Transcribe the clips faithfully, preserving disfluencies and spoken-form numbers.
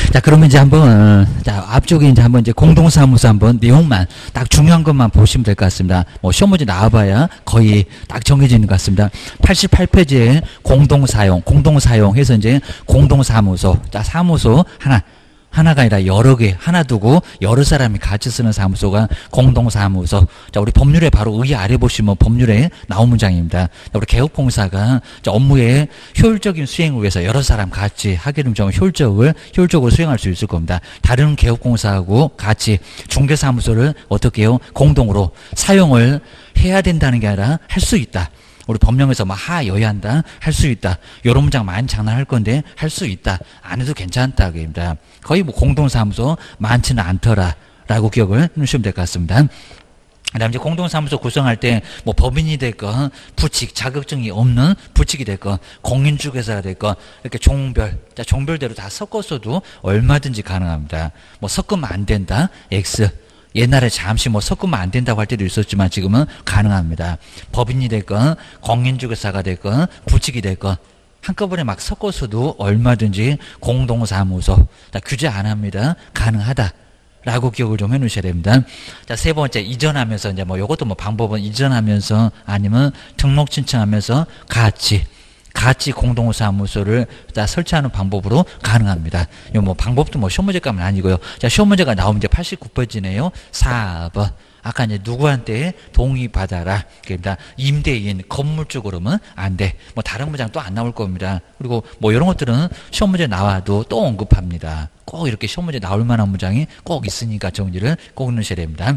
자, 그러면 이제 한번, 자, 앞쪽에 이제 한번 이제 공동사무소 한번 내용만, 딱 중요한 것만 보시면 될 것 같습니다. 뭐, 시험 문제 나와봐야 거의 딱 정해져 있는 것 같습니다. 팔십팔 페이지에 공동사용, 공동사용 해서 이제 공동사무소, 자, 사무소 하나. 하나가 아니라 여러 개, 하나 두고 여러 사람이 같이 쓰는 사무소가 공동사무소. 자, 우리 법률에 바로 의 아래 보시면 법률에 나온 문장입니다. 자, 우리 개업공사가 업무의 효율적인 수행을 위해서 여러 사람 같이 하게 되면 좀 효율적을, 효율적으로 수행할 수 있을 겁니다. 다른 개업공사하고 같이 중개사무소를 어떻게 해요? 공동으로 사용을 해야 된다는 게 아니라 할 수 있다. 우리 법령에서 뭐 하여야한다, 할 수 있다. 이런 문장 많이 장난할 건데 할 수 있다. 안 해도 괜찮다. 그입니다. 거의 뭐 공동사무소 많지는 않더라. 라고 기억을 해주시면 될 것 같습니다. 그 다음에 이제 공동사무소 구성할 때 뭐 법인이 됐건, 부칙, 자격증이 없는 부칙이 됐건, 공인중개사가 됐건, 이렇게 종별, 자, 종별대로 다 섞었어도 얼마든지 가능합니다. 뭐 섞으면 안 된다, X. 옛날에 잠시 뭐 섞으면 안 된다고 할 때도 있었지만 지금은 가능합니다. 법인이 됐건 공인중개사가 됐건 부칙이 됐건 한꺼번에 막 섞어서도 얼마든지 공동사무소, 자, 규제 안 합니다. 가능하다. 라고 기억을 좀 해놓으셔야 됩니다. 자, 세 번째, 이전하면서, 이제 뭐, 요것도 뭐 방법은 이전하면서 아니면 등록 신청하면서 같이, 같이 공동사무소를 자, 설치하는 방법으로 가능합니다. 요 뭐 방법도 뭐 시험 문제감은 아니고요. 자, 시험 문제가 나오면 이제 팔십구 페이지네요. 사 번. 아까 이제 누구한테 동의받아라. 그러니까 임대인, 건물주 그러면 안 돼. 뭐 다른 문장 또 안 나올 겁니다. 그리고 뭐 이런 것들은 시험 문제 나와도 또 언급합니다. 꼭 이렇게 시험 문제 나올 만한 문장이 꼭 있으니까 정리를 꼭 넣으셔야 됩니다.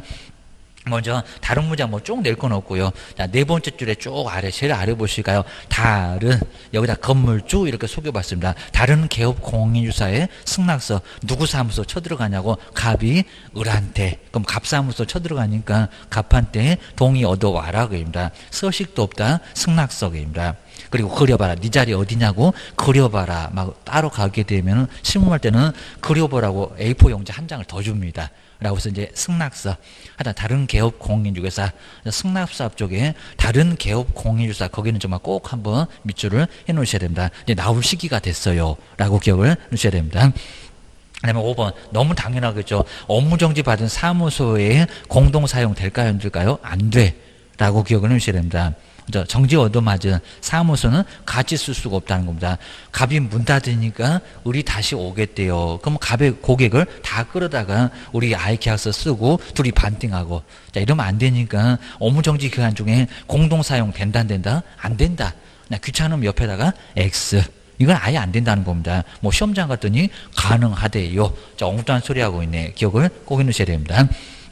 먼저 다른 문장 뭐 쭉 낼 건 없고요. 자, 네 번째 줄에 쭉 아래, 제일 아래 보실까요? 다른, 여기다 건물주 이렇게 속여봤습니다. 다른 개업 공인주사의 승낙서, 누구 사무소 쳐들어가냐고, 갑이 을한테, 그럼 갑사무소 쳐들어가니까 갑한테 동의 얻어와라 그입니다. 서식도 없다, 승낙서 그입니다. 그리고 그려봐라. 네 자리 어디냐고 그려봐라. 막 따로 가게 되면 신문할 때는 그려보라고 에이 사 용지 한 장을 더 줍니다. 라고 해서 이제 승낙서. 하여튼 다른 개업 공인중개사, 승낙서 앞쪽에 다른 개업 공인중개사, 거기는 정말 꼭 한번 밑줄을 해 놓으셔야 됩니다. 이제 나올 시기가 됐어요. 라고 기억을 해 놓으셔야 됩니다. 그 다음에 오 번. 너무 당연하겠죠. 업무정지 받은 사무소에 공동사용 될까요? 안 될까요? 안 돼. 라고 기억을 해 놓으셔야 됩니다. 정지 얻어맞은 사무소는 같이 쓸 수가 없다는 겁니다. 갑이 문 닫으니까 우리 다시 오겠대요. 그럼 갑의 고객을 다 끌어다가 우리 아이 계약서 쓰고 둘이 반띵하고, 자, 이러면 안 되니까 업무정지 기간 중에 공동사용 된다 안 된다? 안 된다. 귀찮으면 옆에다가 X. 이건 아예 안 된다는 겁니다. 뭐 시험장 갔더니 가능하대요. 자, 엉뚱한 소리 하고 있네. 기억을 꼭 해놓으셔야 됩니다.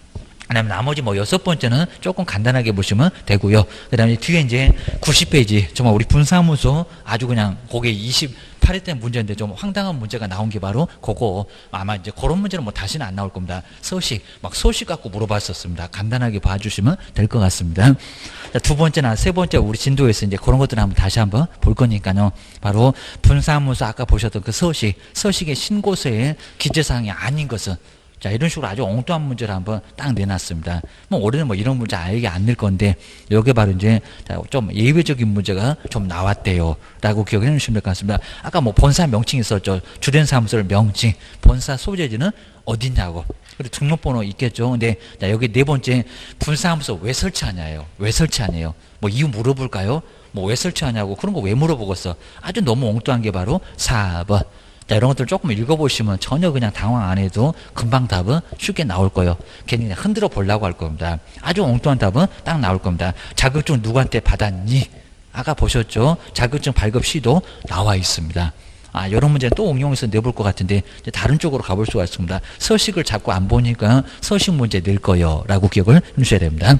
그 다음에 나머지 뭐 여섯 번째는 조금 간단하게 보시면 되고요. 그 다음에 뒤에 이제 구십 페이지, 정말 우리 분사무소 아주 그냥 그게 이십팔 회 때 문제인데 좀 황당한 문제가 나온 게 바로 그거. 아마 이제 그런 문제는 뭐 다시는 안 나올 겁니다. 서식, 막 소식 갖고 물어봤었습니다. 간단하게 봐주시면 될 것 같습니다. 자, 두 번째나 세 번째 우리 진도에서 이제 그런 것들을 한번 다시 한번 볼 거니까요. 바로 분사무소 아까 보셨던 그 서식, 서식의 신고서에 기재사항이 아닌 것은, 자, 이런 식으로 아주 엉뚱한 문제를 한번 딱 내놨습니다. 뭐, 올해는 뭐 이런 문제 아예 안 낼 건데, 여기 바로 이제 좀 예외적인 문제가 좀 나왔대요. 라고 기억해 주시면 될 것 같습니다. 아까 뭐 본사 명칭이 있었죠. 주된 사무소를 명칭, 본사 소재지는 어디냐고. 그리고 등록번호 있겠죠. 근데, 자, 여기 네 번째, 분사무소 왜 설치하냐예요. 왜 설치하냐요. 뭐 이유 물어볼까요? 뭐 왜 설치하냐고. 그런 거 왜 물어보겠어. 아주 너무 엉뚱한 게 바로 사 번. 자, 이런 것들 조금 읽어보시면 전혀 그냥 당황 안 해도 금방 답은 쉽게 나올 거예요. 괜히 그냥 흔들어 보려고 할 겁니다. 아주 엉뚱한 답은 딱 나올 겁니다. 자격증 누구한테 받았니? 아까 보셨죠? 자격증 발급 시도 나와 있습니다. 아, 이런 문제는 또 응용해서 내볼 것 같은데 이제 다른 쪽으로 가볼 수가 있습니다. 서식을 자꾸 안 보니까 서식 문제 낼 거예요. 라고 기억을 해주셔야 됩니다.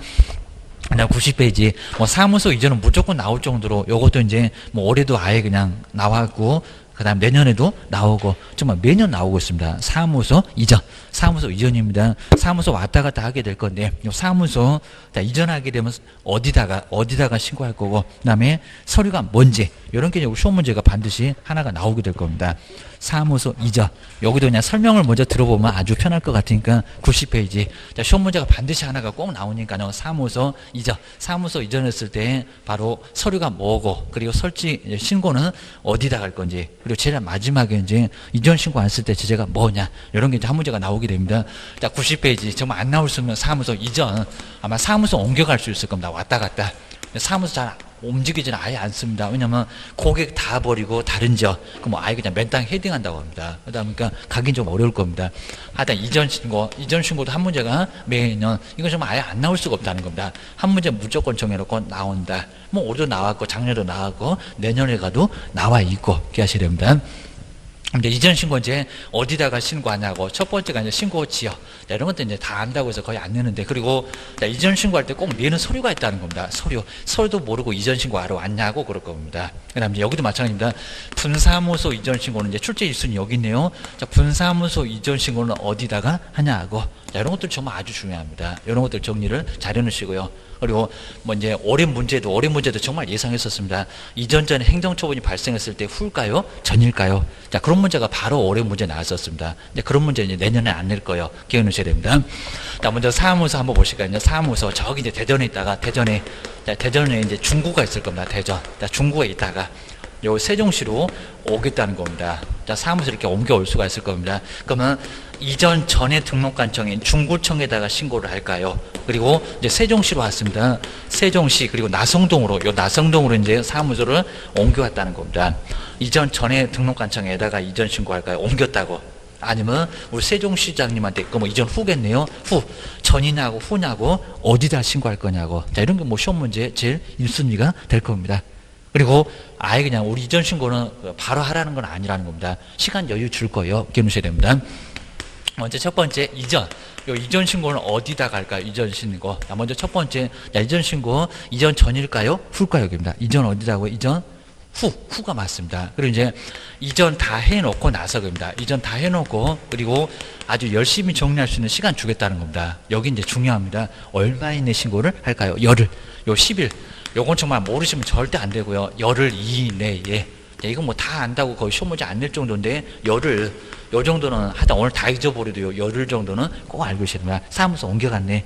그다음 구십 페이지, 뭐 사무소 이전은 무조건 나올 정도로 요것도 이제 뭐 올해도 아예 그냥 나왔고, 그 다음 내년에도 나오고, 정말 매년 나오고 있습니다. 사무소 이전. 사무소 이전입니다. 사무소 왔다 갔다 하게 될 건데, 요 사무소 자, 이전하게 되면 어디다가, 어디다가 신고할 거고, 그 다음에 서류가 뭔지, 이런 게 이제 시험 문제가 반드시 하나가 나오게 될 겁니다. 사무소 이전. 여기도 그냥 설명을 먼저 들어보면 아주 편할 것 같으니까 구십 페이지. 자, 시험 문제가 반드시 하나가 꼭 나오니까요. 사무소 이전. 사무소 이전했을 때 바로 서류가 뭐고, 그리고 설치 신고는 어디다 갈 건지, 그리고 제일 마지막에 이제 이전 신고 안 했을 때 제재가 뭐냐. 이런 게 이제 한 문제가 나오게 됩니다. 자, 구십 페이지. 정말 안 나올 수 없는 사무소 이전. 아마 사무소 옮겨갈 수 있을 겁니다. 왔다 갔다. 사무소 잘 움직이지는 아예 않습니다. 왜냐면 고객 다 버리고 다른 지역, 그뭐 아예 그냥 맨땅 헤딩한다고 합니다. 그러다 보니까 가긴 좀 어려울 겁니다. 하여튼 이전 신고, 이전 신고도 한 문제가 매년, 이건 정말 아예 안 나올 수가 없다는 겁니다. 한 문제 무조건 정해놓고 나온다. 뭐 올해도 나왔고, 작년에도 나왔고, 내년에 가도 나와 있고, 기하셔야 됩니다. 이제 이전 신고 이제 어디다가 신고하냐고, 첫 번째가 이제 신고 지역. 자, 이런 것도 이제 다 안다고 해서 거의 안 내는데, 그리고 자, 이전 신고할 때 꼭 내는 서류가 있다는 겁니다. 서류. 서류도 모르고 이전 신고하러 왔냐고 그럴 겁니다. 그 다음에 여기도 마찬가지입니다. 분사무소 이전 신고는 이제 출제 일순위 여기 있네요. 자, 분사무소 이전 신고는 어디다가 하냐고. 자, 이런 것들 정말 아주 중요합니다. 이런 것들 정리를 잘 해놓으시고요. 그리고 뭐 이제 어린 문제도 어린 문제도 정말 예상했었습니다. 이전 전에 행정처분이 발생했을 때 후일까요? 전일까요? 자, 그런 문제가 바로 어려운 문제 나왔었습니다. 근데 그런 문제 이제 내년에 안 낼 거예요. 기억해 놓으셔야 됩니다. 자, 먼저 사무소 한번 보실까요? 사무소 저기 이제 대전에 있다가 대전에 자, 대전에 이제 중구가 있을 겁니다. 대전. 자, 중구에 있다가 요 세종시로 오겠다는 겁니다. 자, 사무소 이렇게 옮겨올 수가 있을 겁니다. 그러면 이전 전에 등록관청인 중구청에다가 신고를 할까요? 그리고 이제 세종시로 왔습니다. 세종시 그리고 나성동으로, 요 나성동으로 이제 사무소를 옮겨왔다는 겁니다. 이전 전에 등록관청에다가 이전 신고할까요? 옮겼다고. 아니면 우리 세종시장님한테 그 뭐 이전 후겠네요. 후. 전이냐고 후냐고 어디다 신고할 거냐고. 자, 이런 게 뭐 시험 문제 제일 일 순위가 될 겁니다. 그리고 아예 그냥 우리 이전 신고는 바로 하라는 건 아니라는 겁니다. 시간 여유 줄 거예요. 기억하셔야 됩니다. 먼저 첫 번째 이전. 요 이전 신고는 어디다 갈까요? 이전 신고. 자, 먼저 첫 번째 자, 이전 신고 이전 전일까요? 후일까요? 여기입니다. 이전 어디다고? 이전 후. 후가 맞습니다. 그리고 이제 이전 다 해놓고 나서 겁니다. 이전 다 해놓고 그리고 아주 열심히 정리할 수 있는 시간 주겠다는 겁니다. 여기 이제 중요합니다. 얼마 이내 신고를 할까요? 열흘. 요 십 일. 요건 정말 모르시면 절대 안 되고요. 열흘 이내에. 이건 뭐 다 안다고 거의 시험 문제 안 낼 정도인데 열흘. 요 정도는 하여튼 오늘 다 잊어버려도 열흘 정도는 꼭 알고 계셔야 됩니다. 사무소 옮겨갔네.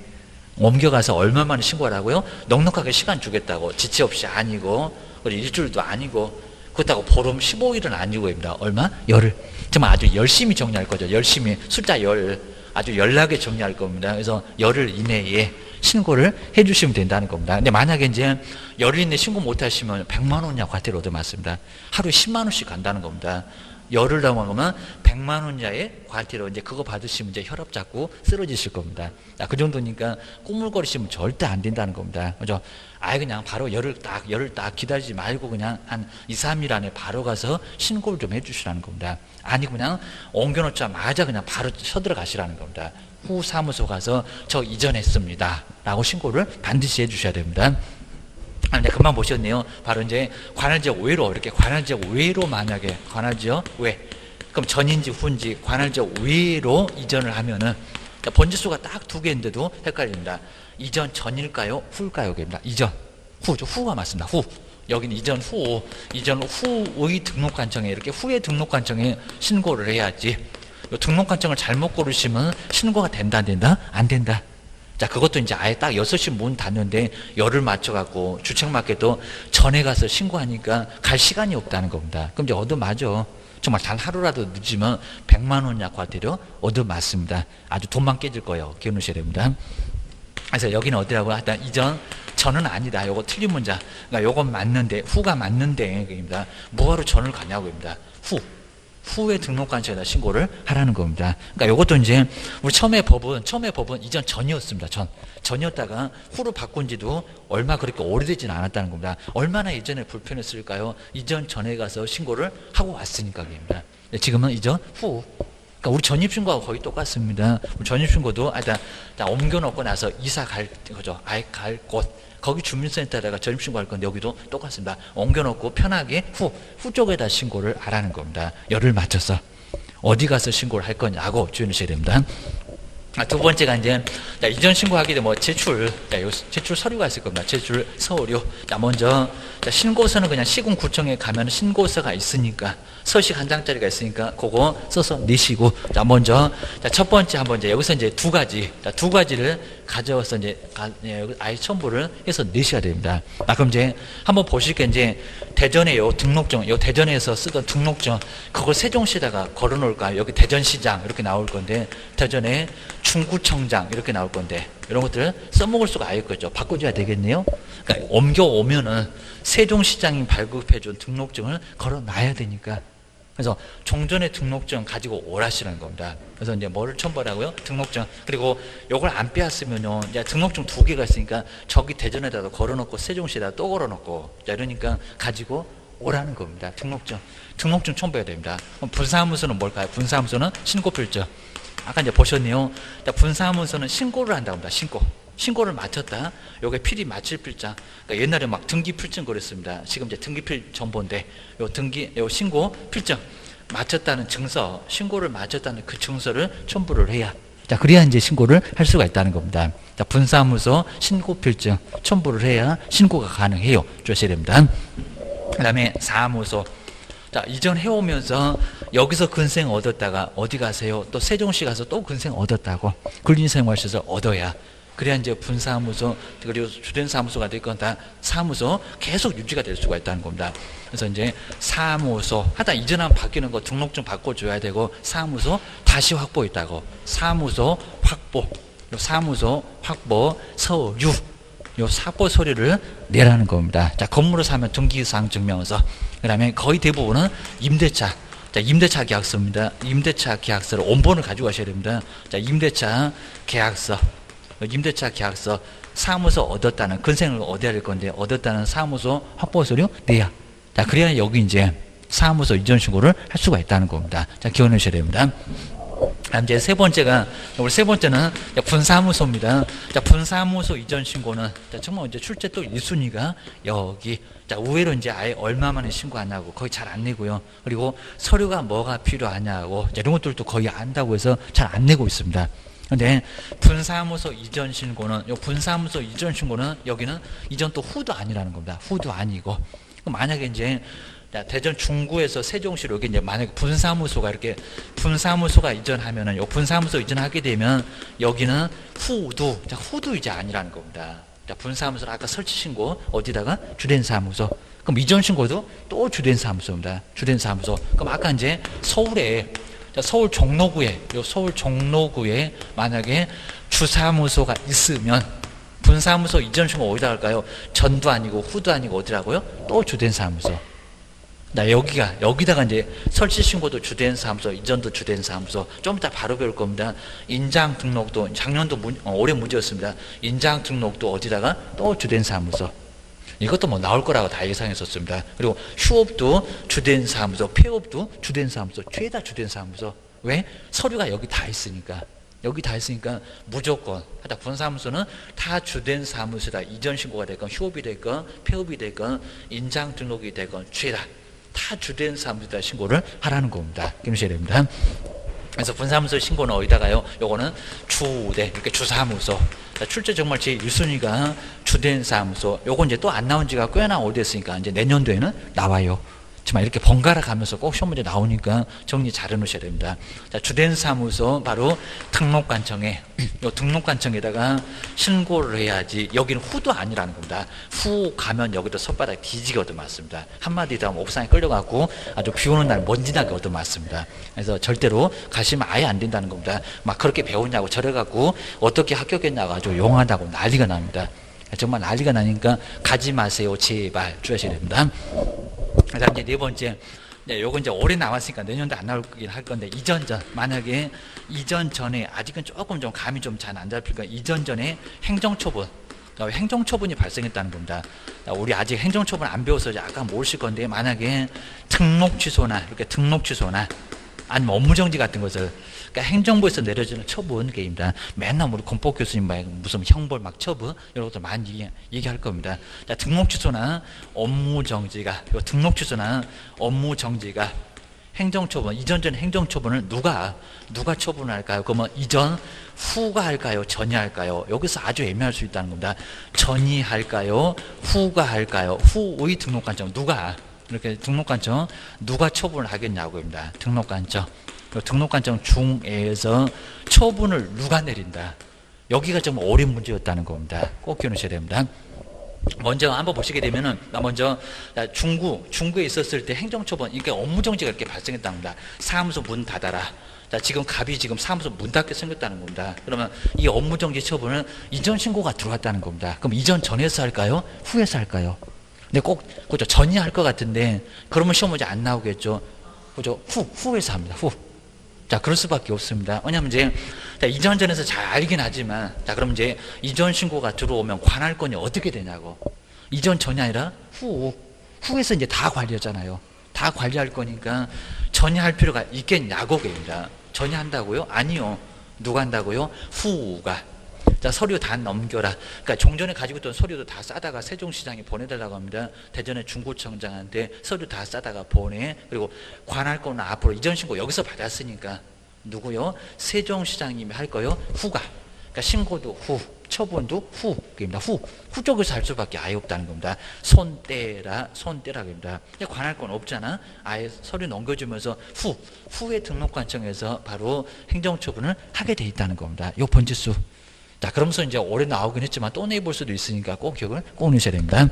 옮겨가서 얼마 만에 신고하라고요? 넉넉하게 시간 주겠다고. 지체 없이 아니고 그리고 일주일도 아니고 그렇다고 보름 십오 일은 아니고입니다. 얼마? 열흘. 정말 아주 열심히 정리할 거죠. 열심히 숫자 열 아주 연락에 정리할 겁니다. 그래서 열흘 이내에 신고를 해주시면 된다는 겁니다. 근데 만약에 이제 열흘 이내 신고 못하시면 백만 원이냐 과태료 얻어맞습니다. 하루에 십만 원씩 간다는 겁니다. 열흘 넘어가면 백만 원 이하의 과태료 이제 그거 받으시면 이제 혈압 잡고 쓰러지실 겁니다. 자, 그 정도니까 꾸물거리시면 절대 안 된다는 겁니다. 그죠? 아예 그냥 바로 열흘 딱 열흘 딱 기다리지 말고 그냥 한 이, 삼 일 안에 바로 가서 신고를 좀 해주시라는 겁니다. 아니 그냥 옮겨놓자마자 그냥 바로 쳐들어가시라는 겁니다. 후 사무소 가서 저 이전했습니다 라고 신고를 반드시 해주셔야 됩니다. 아, 네, 금방 보셨네요. 바로 이제 관할지역 외로 이렇게 관할지역 외로 만약에 관할지역 외 그럼 전인지 후인지 관할지역 외로 이전을 하면은 번지수가 딱 두 개인데도 헷갈립니다. 이전 전일까요? 후일까요? 여기입니다. 이전 후죠. 후가 맞습니다. 후. 여기는 이전 후. 이전 후의 등록관청에 이렇게 후의 등록관청에 신고를 해야지. 등록관청을 잘못 고르시면 신고가 된다 안 된다? 안 된다. 자, 그것도 이제 아예 딱 여섯 시 문 닫는데 열을 맞춰갖고 주책 맞게도 전에 가서 신고하니까 갈 시간이 없다는 겁니다. 그럼 이제 얻어맞아. 정말 단 하루라도 늦으면 백만 원 이하 과태료 얻어맞습니다. 아주 돈만 깨질 거예요. 기억하셔야 됩니다. 그래서 여기는 어디라고? 하여튼 이전, 전은 아니다. 요거 틀린 문자. 그러니까 요건 맞는데, 후가 맞는데, 그입니다. 뭐하러 전을 가냐고입니다. 후. 후에 등록관청에다 신고를 하라는 겁니다. 그러니까 이것도 이제 우리 처음에 법은 처음에 법은 이전 전이었습니다. 전 전이었다가 후로 바꾼 지도 얼마 그렇게 오래되진 않았다는 겁니다. 얼마나 예전에 불편했을까요? 이전 전에 가서 신고를 하고 왔으니까입니다. 지금은 이전 후. 그러니까 우리 전입신고하고 거의 똑같습니다. 우리 전입신고도 일단 옮겨놓고 나서 이사 갈 거죠. 아예 갈 곳. 거기 주민센터에다가 전입신고할 건데 여기도 똑같습니다. 옮겨놓고 편하게 후, 후 쪽에다 신고를 하라는 겁니다. 열을 맞춰서 어디 가서 신고를 할 거냐고 주의하셔야 됩니다. 아, 두 번째가 이제 자, 이전 신고하게 되면 뭐 제출 자, 요 제출 서류가 있을 겁니다. 제출 서류. 자, 먼저 자, 신고서는 그냥 시군구청에 가면 신고서가 있으니까 서식 한 장짜리가 있으니까 그거 써서 내시고 자, 먼저 자, 첫 번째 한번 이제 여기서 이제 두 가지 자, 두 가지를 가져와서 이제 가, 예, 아예 첨부를 해서 내셔야 됩니다. 아, 그럼 이제 한번 보실 게 이제 대전에 요 등록증, 요 대전에서 쓰던 등록증 그걸 세종시에다가 걸어놓을까? 여기 대전시장 이렇게 나올 건데 대전에 충구청장 이렇게 나올 건데 이런 것들을 써먹을 수가 아예 없겠죠. 바꿔줘야 되겠네요. 그러니까 옮겨오면은 세종시장이 발급해준 등록증을 걸어놔야 되니까. 그래서 종전의 등록증 가지고 오라시라는 겁니다. 그래서 이제 뭐를 첨부하라고요? 등록증. 그리고 요걸 안 빼왔으면요, 이제 등록증 두 개가 있으니까 저기 대전에다가 걸어놓고 세종시에다 또 걸어놓고, 자, 이러니까 가지고 오라는 겁니다. 등록증. 등록증 첨부해야 됩니다. 그럼 분사무소는 뭘까요? 분사무소는 신고필증. 아까 이제 보셨네요. 자, 분사무소는 신고를 한다고 합니다. 신고. 신고를 마쳤다. 요게 필히 마칠 필장. 그러니까 옛날에 막 등기 필증 그랬습니다. 지금 이제 등기필 정보인데 요 등기 요 신고 필증 마쳤다는 증서, 신고를 마쳤다는 그 증서를 첨부를 해야. 자, 그래야 이제 신고를 할 수가 있다는 겁니다. 자, 분사무소 신고 필증 첨부를 해야 신고가 가능해요. 주셔야 됩니다. 그다음에 사무소. 자, 이전 해오면서 여기서 근생 얻었다가 어디 가세요? 또 세종시 가서 또 근생 얻었다고 근린생활시설 얻어야. 그래야 이제 분사무소 그리고 주된 사무소가 됐건 다 사무소 계속 유지가 될 수가 있다는 겁니다. 그래서 이제 사무소 하다 이전하면 바뀌는 거 등록증 바꿔줘야 되고 사무소 다시 확보했다고 사무소 확보 사무소 확보 서류 요 확보 서류를 내라는 겁니다. 자, 건물을 사면 등기사항 증명서 그 다음에 거의 대부분은 임대차 자, 임대차 계약서입니다. 임대차 계약서를 원본을 가지고 가셔야 됩니다. 자, 임대차 계약서 임대차 계약서 사무소 얻었다는 근생을 얻어야 될 건데 얻었다는 사무소 확보 서류 내야. 자, 그래야 여기 이제 사무소 이전 신고를 할 수가 있다는 겁니다. 자, 기억해 주셔야 됩니다. 다음 이제 세 번째가 우리 세 번째는 분사무소입니다. 자, 분사무소 이전 신고는 자, 정말 이제 출제 또 일 순위가 여기. 자, 의외로 이제 아예 얼마 만에 신고 안 하고 거의 잘 안 내고요. 그리고 서류가 뭐가 필요하냐고 자, 이런 것들도 거의 안다고 해서 잘 안 내고 있습니다. 근데 분사무소 이전 신고는 요 분사무소 이전 신고는 여기는 이전 또 후도 아니라는 겁니다. 후도 아니고 만약에 이제 대전 중구에서 세종시로 여기 이제 만약에 분사무소가 이렇게 분사무소가 이전하면은 요 분사무소 이전하게 되면 여기는 후도 자, 후도 이제 아니라는 겁니다. 자, 분사무소는 아까 설치 신고 어디다가 주된 사무소. 그럼 이전 신고도 또 주된 사무소입니다. 주된 사무소. 그럼 아까 이제 서울에 자, 서울 종로구에, 요 서울 종로구에 만약에 주사무소가 있으면 분사무소 이전 신고 어디다 할까요? 전도 아니고 후도 아니고 어디라고요? 또 주된 사무소. 나 여기가 여기다가 이제 설치 신고도 주된 사무소, 이전도 주된 사무소. 좀 이따 바로 배울 겁니다. 인장 등록도 작년도 문, 어, 올해 문제였습니다. 인장 등록도 어디다가 또 주된 사무소. 이것도 뭐 나올 거라고 다 예상했었습니다. 그리고 휴업도 주된 사무소, 폐업도 주된 사무소, 죄다 주된 사무소. 왜? 서류가 여기 다 있으니까. 여기 다 있으니까 무조건 하다 분사무소는 다 주된 사무소다. 이전 신고가 됐건 휴업이 됐건 폐업이 됐건 인장 등록이 됐건 죄다 다 주된 사무소다 신고를 하라는 겁니다. 기억하셔야 됩니다. 그래서 분사무소 신고는 어디다가요? 요거는 주대 이렇게 주사무소. 자, 출제 정말 제 일 순위가 주된 사무소. 요건 이제 또 안 나온 지가 꽤나 오래됐으니까 이제 내년도에는 나와요. 정말 이렇게 번갈아 가면서 꼭 시험 문제 나오니까 정리 잘 해놓으셔야 됩니다. 자, 주된 사무소 바로 등록관청에 요 등록관청에다가 신고를 해야지. 여기는 후도 아니라는 겁니다. 후 가면 여기도 손바닥 뒤지게 얻어맞습니다. 한마디 더 하면 옥상에 끌려가고 아주 비 오는 날 먼지나게 얻어맞습니다. 그래서 절대로 가시면 아예 안 된다는 겁니다. 막 그렇게 배웠냐고 저래갖고 어떻게 합격했냐고 아주 용하다고 난리가 납니다. 정말 난리가 나니까 가지 마세요. 제발 주셔야 됩니다. 그다음 이제 네 번째, 네, 요건 이제 올해 나왔으니까 내년도 안 나오긴 할 건데 이전 전 만약에 이전 전에 아직은 조금 좀 감이 좀 잘 안 잡힐 거니까 이전 전에 행정처분, 행정처분이 발생했다는 겁니다. 우리 아직 행정처분 안 배워서 약간 모르실 건데 만약에 등록 취소나 이렇게 등록 취소나 아니면 업무정지 같은 것을 그러니까 행정부에서 내려지는 처분 게임입니다. 맨날 우리 건법 교수님 막 무슨 형벌 막 처분 이런 것들 많이 얘기, 얘기할 겁니다. 자, 등록 취소나 업무 정지가 등록 취소나 업무 정지가 행정처분, 이전 전 행정처분을 누가 누가 처분할까요? 그러면 이전 후가 할까요? 전이 할까요? 여기서 아주 애매할 수 있다는 겁니다. 전이 할까요? 후가 할까요? 후의 등록관청 누가 이렇게 등록관청 누가 처분을 하겠냐고 합니다. 등록관청 등록관청 중에서 처분을 누가 내린다. 여기가 좀 어려운 문제였다는 겁니다. 꼭 기억하셔야 됩니다. 먼저 한번 보시게 되면은 먼저 중구 중구에 있었을 때 행정처분 이게 업무정지가 이렇게 발생했답니다. 사무소 문 닫아라. 자, 지금 갑이 지금 사무소 문 닫게 생겼다는 겁니다. 그러면 이 업무정지 처분은 이전 신고가 들어왔다는 겁니다. 그럼 이전 전에서 할까요? 후에서 할까요? 근데 꼭 그죠 전이 할 것 같은데 그러면 시험 문제 안 나오겠죠. 그죠 후 후에서 합니다. 후. 자, 그럴 수밖에 없습니다. 왜냐하면 이제 자, 이전 전에서 잘 알긴 하지만 자, 그럼 이제 이전 신고가 들어오면 관할권이 어떻게 되냐고. 이전 전이 아니라 후 후에서 이제 다 관리하잖아요. 다 관리할 거니까 전이 할 필요가 있겠냐고 입니다. 전이 한다고요? 아니요. 누가 한다고요? 후가. 자, 서류 다 넘겨라. 그러니까 종전에 가지고 있던 서류도 다 싸다가 세종시장에 보내달라고 합니다. 대전의 중구청장한테 서류 다 싸다가 보내. 그리고 관할권은 앞으로 이전 신고 여기서 받았으니까 누구요? 세종시장님이 할 거요? 후가. 그러니까 신고도 후, 처분도 후. 입니다. 후. 후 쪽에서 할 수밖에 아예 없다는 겁니다. 손 떼라, 손 떼라고 합니다. 관할권 없잖아. 아예 서류 넘겨주면서 후, 후의 등록관청에서 바로 행정처분을 하게 돼 있다는 겁니다. 요 번지수. 자, 그러면서 이제 올해 나오긴 했지만 또 내볼 수도 있으니까 꼭 기억을 꼭 넣으셔야 됩니다.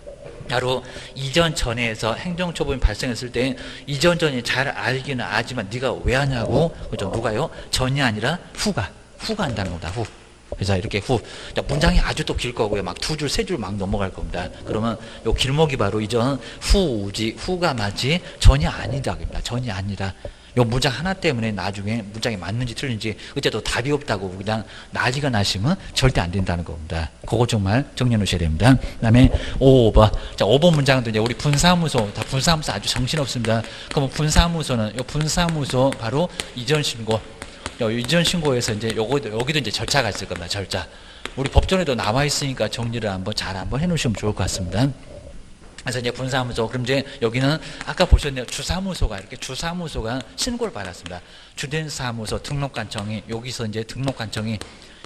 바로 이전 전에서 행정처분이 발생했을 때 이전 전이 잘 알기는 알지만 네가 왜 하냐고. 그죠? 누가요? 전이 아니라 후가. 후가 한다는 겁니다. 후. 그래서 이렇게 후. 자, 문장이 아주 또 길 거고요. 막 두 줄, 세 줄 막 넘어갈 겁니다. 그러면 요 길목이 바로 이전 후지, 후가 맞지 전이 아니다. 전이 아니라. 요 문장 하나 때문에 나중에 문장이 맞는지 틀린지 어째도 답이 없다고 그냥 난리가 나시면 절대 안 된다는 겁니다. 그거 정말 정리해 놓으셔야 됩니다. 그 다음에 오 번. 자, 오 번 문장도 이제 우리 분사무소, 다 분사무소 아주 정신없습니다. 그러면 분사무소는, 요 분사무소 바로 이전 신고. 요 이전 신고에서 이제 요거, 여기도 이제 절차가 있을 겁니다. 절차. 우리 법전에도 나와 있으니까 정리를 한번 잘 한번 해 놓으시면 좋을 것 같습니다. 그래서 이제 분사무소, 그럼 이제 여기는 아까 보셨네요. 주사무소가 이렇게 주사무소가 신고를 받았습니다. 주된 사무소 등록관청이 여기서 이제 등록관청이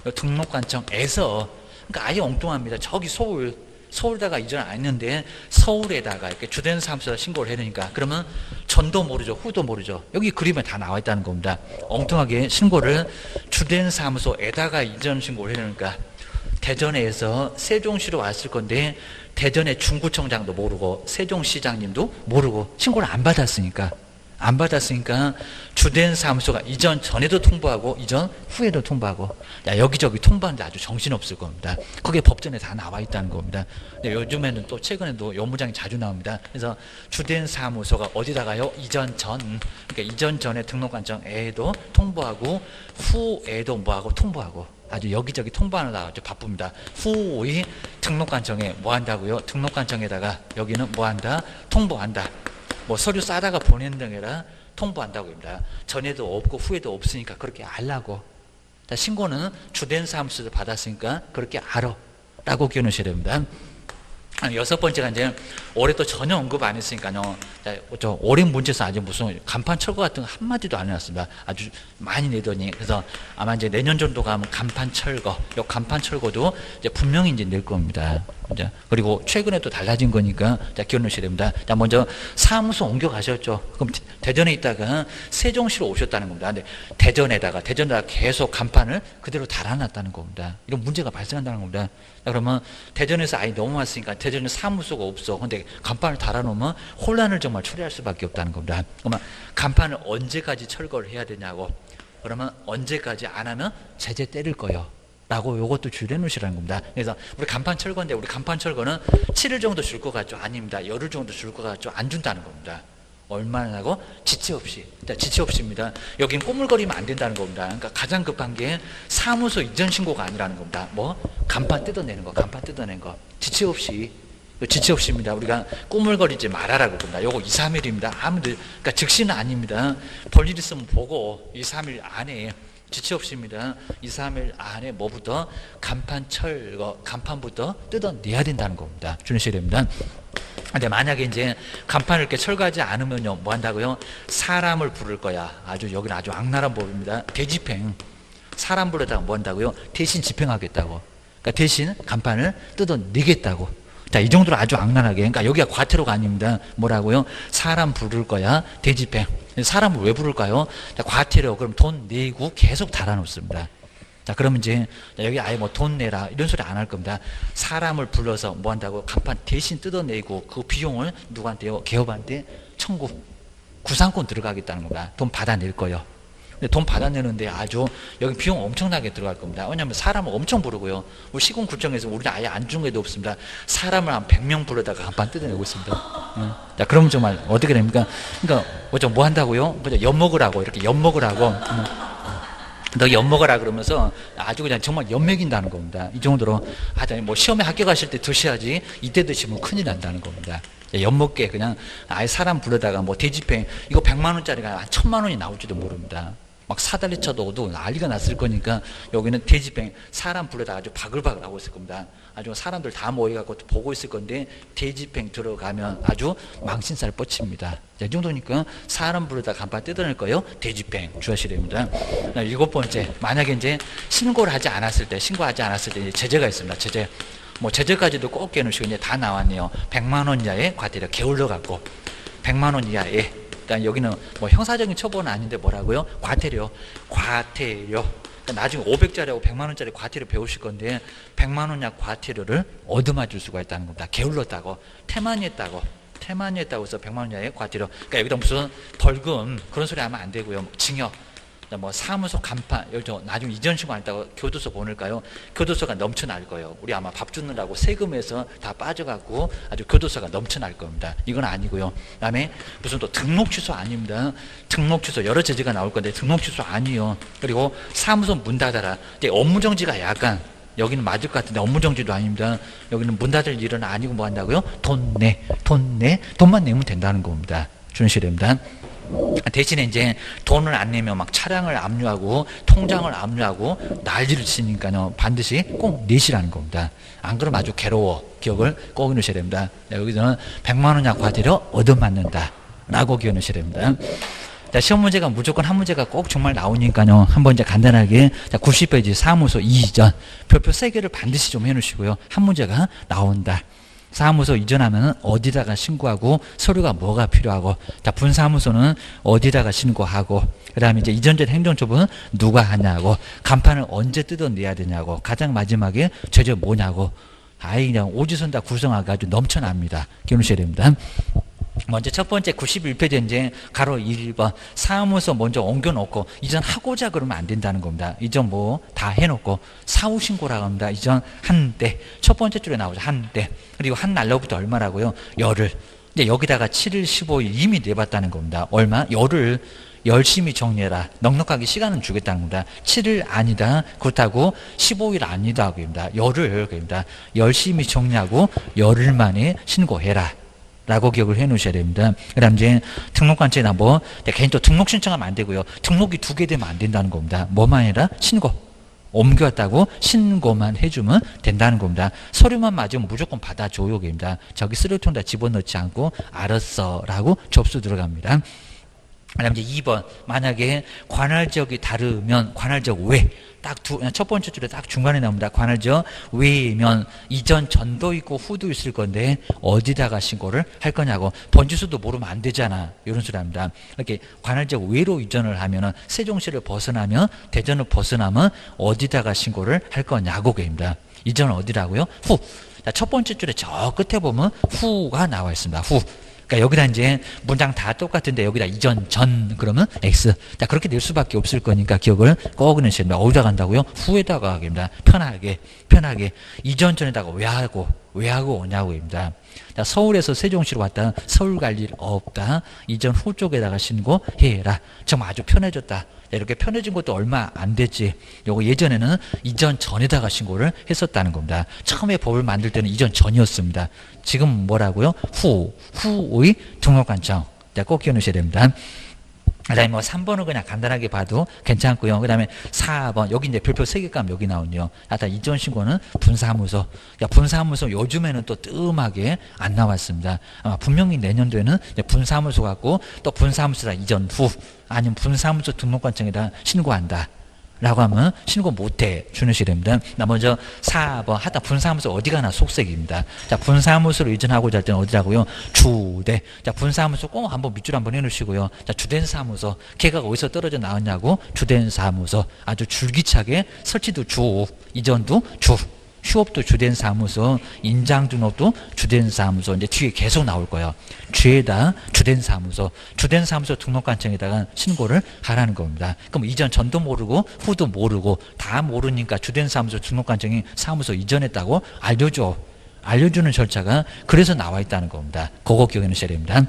등록관청에서 그러니까 아예 엉뚱합니다. 저기 서울 서울다가 이전 안 했는데 서울에다가 이렇게 주된 사무소에 신고를 해놓으니까 그러면 전도 모르죠, 후도 모르죠. 여기 그림에 다 나와 있다는 겁니다. 엉뚱하게 신고를 주된 사무소에다가 이전 신고를 해놓으니까 대전에서 세종시로 왔을 건데 대전의 중구청장도 모르고 세종시장님도 모르고 신고를 안 받았으니까 안 받았으니까 주된 사무소가 이전 전에도 통보하고 이전 후에도 통보하고 야, 여기저기 통보하는데 아주 정신없을 겁니다. 그게 법전에 다 나와 있다는 겁니다. 근데 요즘에는 또 최근에도 요무장이 자주 나옵니다. 그래서 주된 사무소가 어디다가요? 이전 전, 그러니까 이전 전에 등록관청에도 통보하고 후에도 뭐하고 통보하고 아주 여기저기 통보하느라 아주 바쁩니다. 후의 등록관청에 뭐 한다고요? 등록관청에다가 여기는 뭐 한다? 통보한다. 뭐 서류 싸다가 보내는 등이라 통보한다고 합니다. 전에도 없고 후에도 없으니까 그렇게 알라고. 신고는 주된 사무소에서 받았으니까 그렇게 알아. 라고 기억하셔야 됩니다. 여섯 번째가 이제 올해 또 전혀 언급 안 했으니까요. 저 올해 문제에서 아직 무슨 간판 철거 같은 거 한마디도 안 해놨습니다. 아주 많이 내더니. 그래서 아마 이제 내년 정도 가면 간판 철거, 요 간판 철거도 이제 분명히 이제 낼 겁니다. 이제 그리고 최근에 또 달라진 거니까 자, 기억하셔야 됩니다. 자, 먼저 사무소 옮겨 가셨죠. 그럼 대전에 있다가 세종시로 오셨다는 겁니다. 근데 대전에다가 대전에다가 계속 간판을 그대로 달아놨다는 겁니다. 이런 문제가 발생한다는 겁니다. 자, 그러면 대전에서 아예 넘어왔으니까 대전에 사무소가 없어. 근데 간판을 달아놓으면 혼란을 정말 초래할 수밖에 없다는 겁니다. 그러면 간판을 언제까지 철거를 해야 되냐고. 그러면 언제까지 안 하면 제재 때릴 거예요. 라고 요것도 줄여 놓으시라는 겁니다. 그래서 우리 간판 철거인데 우리 간판 철거는 칠 일 정도 줄 것 같죠? 아닙니다. 열흘 정도 줄 것 같죠? 안 준다는 겁니다. 얼마나 하고? 지체 없이. 지체 없이입니다. 여긴 꼬물거리면 안 된다는 겁니다. 그러니까 가장 급한 게 사무소 이전 신고가 아니라는 겁니다. 뭐? 간판 뜯어내는 거, 간판 뜯어내는 거. 지체 없이. 지체 없이입니다. 우리가 꼬물거리지 말아라고 합니다. 요거 이, 삼 일입니다. 아무도, 그러니까 즉시는 아닙니다. 볼일 있으면 보고 이, 삼 일 안에 지체 없이입니다. 이, 삼 일 안에 뭐부터? 간판 철거, 간판부터 뜯어내야 된다는 겁니다. 주의하셔야 됩니다. 근데 만약에 이제 간판을 이렇게 철거하지 않으면요, 뭐 한다고요? 사람을 부를 거야. 아주, 여기는 아주 악랄한 법입니다. 대집행. 사람 부르다가 뭐 한다고요? 대신 집행하겠다고. 그러니까 대신 간판을 뜯어내겠다고. 자, 이 정도로 아주 악랄하게. 그러니까 여기가 과태료가 아닙니다. 뭐라고요? 사람 부를 거야. 대집행. 사람을 왜 부를까요? 자, 과태료. 그럼 돈 내고 계속 달아놓습니다. 자, 그러면 이제 여기 아예 뭐 돈 내라 이런 소리 안 할 겁니다. 사람을 불러서 뭐 한다고? 간판 대신 뜯어내고 그 비용을 누구한테요? 개업한테 청구, 구상권 들어가겠다는 겁니다. 돈 받아낼 거예요. 근데 돈 받아내는데 아주 여기 비용 엄청나게 들어갈 겁니다. 왜냐하면 사람을 엄청 부르고요. 우리 시군구청에서 우리는 아예 안 준 게도 없습니다. 사람을 한 백 명 부르다가 간판 뜯어내고 있습니다. 응. 자, 그러면 정말 어떻게 됩니까? 그러니까 뭐죠? 뭐 한다고요? 뭐죠? 엿먹으라고 이렇게 엿먹으라고. 응. 너 엿먹어라 그러면서 아주 그냥 정말 엿먹인다는 겁니다. 이 정도로 하자니 뭐 시험에 합격하실 때 드셔야지 이때 드시면 큰일 난다는 겁니다. 엿먹게 그냥 아예 사람 부르다가 뭐 대집행 이거 백만 원짜리가 한 천만 원이 나올지도 모릅니다. 막 사다리 쳐도 난리가 났을 거니까 여기는 대집행 사람 불러다가 아주 바글바글 하고 있을 겁니다. 아주 사람들 다 모여갖고 보고 있을 건데 대집행 들어가면 아주 망신살 뻗칩니다. 이 정도니까 사람 부르다가 간판 뜯어낼 거예요. 대집행 주하시야 됩니다. 일곱 번째, 만약에 이제 신고를 하지 않았을 때, 신고하지 않았을 때 제재가 있습니다. 제재. 뭐 제재까지도 꼭 깨놓으시고 이제 다 나왔네요. 백만 원 이하의 과태료 게을러 갖고 백만 원 이하의. 그러니까 여기는 뭐 형사적인 처벌은 아닌데 뭐라고요? 과태료. 과태료. 그러니까 나중에 오백짜리하고 백만 원짜리 과태료 배우실 건데 백만 원이야 과태료를 얻어맞을 수가 있다는 겁니다. 게을렀다고, 태만히 했다고, 태만히 했다고 해서 백만 원 이하의 과태료. 그러니까 여기다 무슨 벌금 그런 소리 하면 안 되고요. 징역. 뭐 사무소 간판, 여기 저 나중에 이전 신고 안 했다고 교도소 보낼까요? 교도소가 넘쳐날 거예요. 우리 아마 밥 주느라고 세금에서 다 빠져갖고 아주 교도소가 넘쳐날 겁니다. 이건 아니고요. 그다음에 무슨 또 등록 취소 아닙니다. 등록 취소 여러 제재가 나올 건데 등록 취소 아니요. 그리고 사무소 문 닫아라. 근데 업무 정지가 약간 여기는 맞을 것 같은데 업무 정지도 아닙니다. 여기는 문 닫을 일은 아니고 뭐 한다고요? 돈 내, 돈 내, 돈만 내면 된다는 겁니다. 준시야 됩니다. 대신에 이제 돈을 안 내면 막 차량을 압류하고 통장을 압류하고 난리를 치니까요 반드시 꼭 내시라는 겁니다. 안 그러면 아주 괴로워. 기억을 꼭 넣으셔야 됩니다. 여기서는 백만 원 이하 과태료 얻어맞는다 라고 기억 넣으셔야 됩니다. 자, 시험 문제가 무조건 한 문제가 꼭 정말 나오니까요 한번 이제 간단하게 자, 구십 페이지 사무소 이전 별표 세 개를 반드시 좀 해놓으시고요. 한 문제가 나온다. 사무소 이전하면 어디다가 신고하고 서류가 뭐가 필요하고 자 분사무소는 어디다가 신고하고 그 다음에 이제 이전 전 행정처분은 누가 하냐고 간판을 언제 뜯어내야 되냐고 가장 마지막에 제재 뭐냐고 아이 그냥 오지선다 구성하게 아주 넘쳐납니다. 기억하셔야 됩니다. 먼저 첫 번째 구십일 페이지 이제 가로 일 번 사무소 먼저 옮겨놓고 이전하고자 그러면 안 된다는 겁니다. 이전 뭐 다 해놓고 사후신고라고 합니다. 이전 한대 첫 번째 줄에 나오죠. 한대 그리고 한 날로부터 얼마라고요? 열흘. 이제 여기다가 칠 일 십오 일 이미 내봤다는 겁니다. 얼마? 열흘. 열심히 정리해라. 넉넉하게 시간은 주겠다는 겁니다. 칠 일 아니다. 그렇다고 십오 일 아니다. 합니다. 열흘. 그럽니다. 열심히 정리하고 열흘 만에 신고해라. 라고 기억을 해 놓으셔야 됩니다. 그 다음 이제 등록관청이나 뭐, 개인 또 등록 신청하면 안 되고요. 등록이 두 개 되면 안 된다는 겁니다. 뭐만 해라? 신고. 옮겨왔다고 신고만 해주면 된다는 겁니다. 서류만 맞으면 무조건 받아줘요. 입니다. 저기 쓰레기통에다 집어넣지 않고 알았어. 라고 접수 들어갑니다. 그 다음 이제 이 번. 만약에 관할지역이 다르면 관할지역 외. 딱 두, 첫 번째 줄에 딱 중간에 나옵니다. 관할지역 외면 이전 전도 있고 후도 있을 건데 어디다가 신고를 할 거냐고. 번지수도 모르면 안 되잖아. 이런 소리 합니다. 이렇게 관할지역 외로 이전을 하면은 세종시를 벗어나면 대전을 벗어나면 어디다가 신고를 할 거냐고 입니다. 이전은 어디라고요? 후. 자, 첫 번째 줄에 저 끝에 보면 후가 나와 있습니다. 후. 그러니까 여기다 이제 문장 다 똑같은데 여기다 이전, 전 그러면 X. 자, 그렇게 낼 수밖에 없을 거니까 기억을 꼭 넣으셔야 됩니다. 어디다 간다고요? 후에다가 하기입니다. 편하게, 편하게. 이전, 전에다가 왜 하고, 왜 하고 오냐고입니다. 자, 서울에서 세종시로 왔다. 서울 갈 일 없다. 이전 후 쪽에다가 신고해라. 정말 아주 편해졌다. 이렇게 편해진 것도 얼마 안 됐지. 요거 예전에는 이전 전에다가 신고를 했었다는 겁니다. 처음에 법을 만들 때는 이전 전이었습니다. 지금 뭐라고요? 후, 후의 등록관청. 자, 꼭 기억하셔야 됩니다. 그 다음에 뭐 삼 번은 그냥 간단하게 봐도 괜찮고요. 그 다음에 사 번, 여기 이제 별표 세 개값 여기 나오네요. 하여튼 이전 신고는 분사무소. 야, 분사무소 요즘에는 또 뜸하게 안 나왔습니다. 아마 분명히 내년도에는 이제 분사무소 갖고 또 분사무소다 이전 후 아니면 분사무소 등록관청에다 신고한다. 라고 하면 신고 못해 주는 시됩니다. 나 먼저 사 번 하다 분사무소 어디 가나 속색입니다. 자, 분사무소로 이전하고자 할 때는 어디라고요? 주대. 자, 분사무소 꼭 한번 밑줄 한번 해놓으시고요. 자, 주된 사무소. 걔가 어디서 떨어져 나왔냐고? 주된 사무소. 아주 줄기차게 설치도 주, 이전도 주. 휴업도 주된 사무소, 인장 등록도 주된 사무소. 이제 뒤에 계속 나올 거예요. 뒤에다 주된 사무소, 주된 사무소 등록관청에다가 신고를 하라는 겁니다. 그럼 이전 전도 모르고 후도 모르고 다 모르니까 주된 사무소 등록관청이 사무소 이전했다고 알려줘. 알려주는 절차가 그래서 나와 있다는 겁니다. 그거 기억해 놓으셔야 됩니다.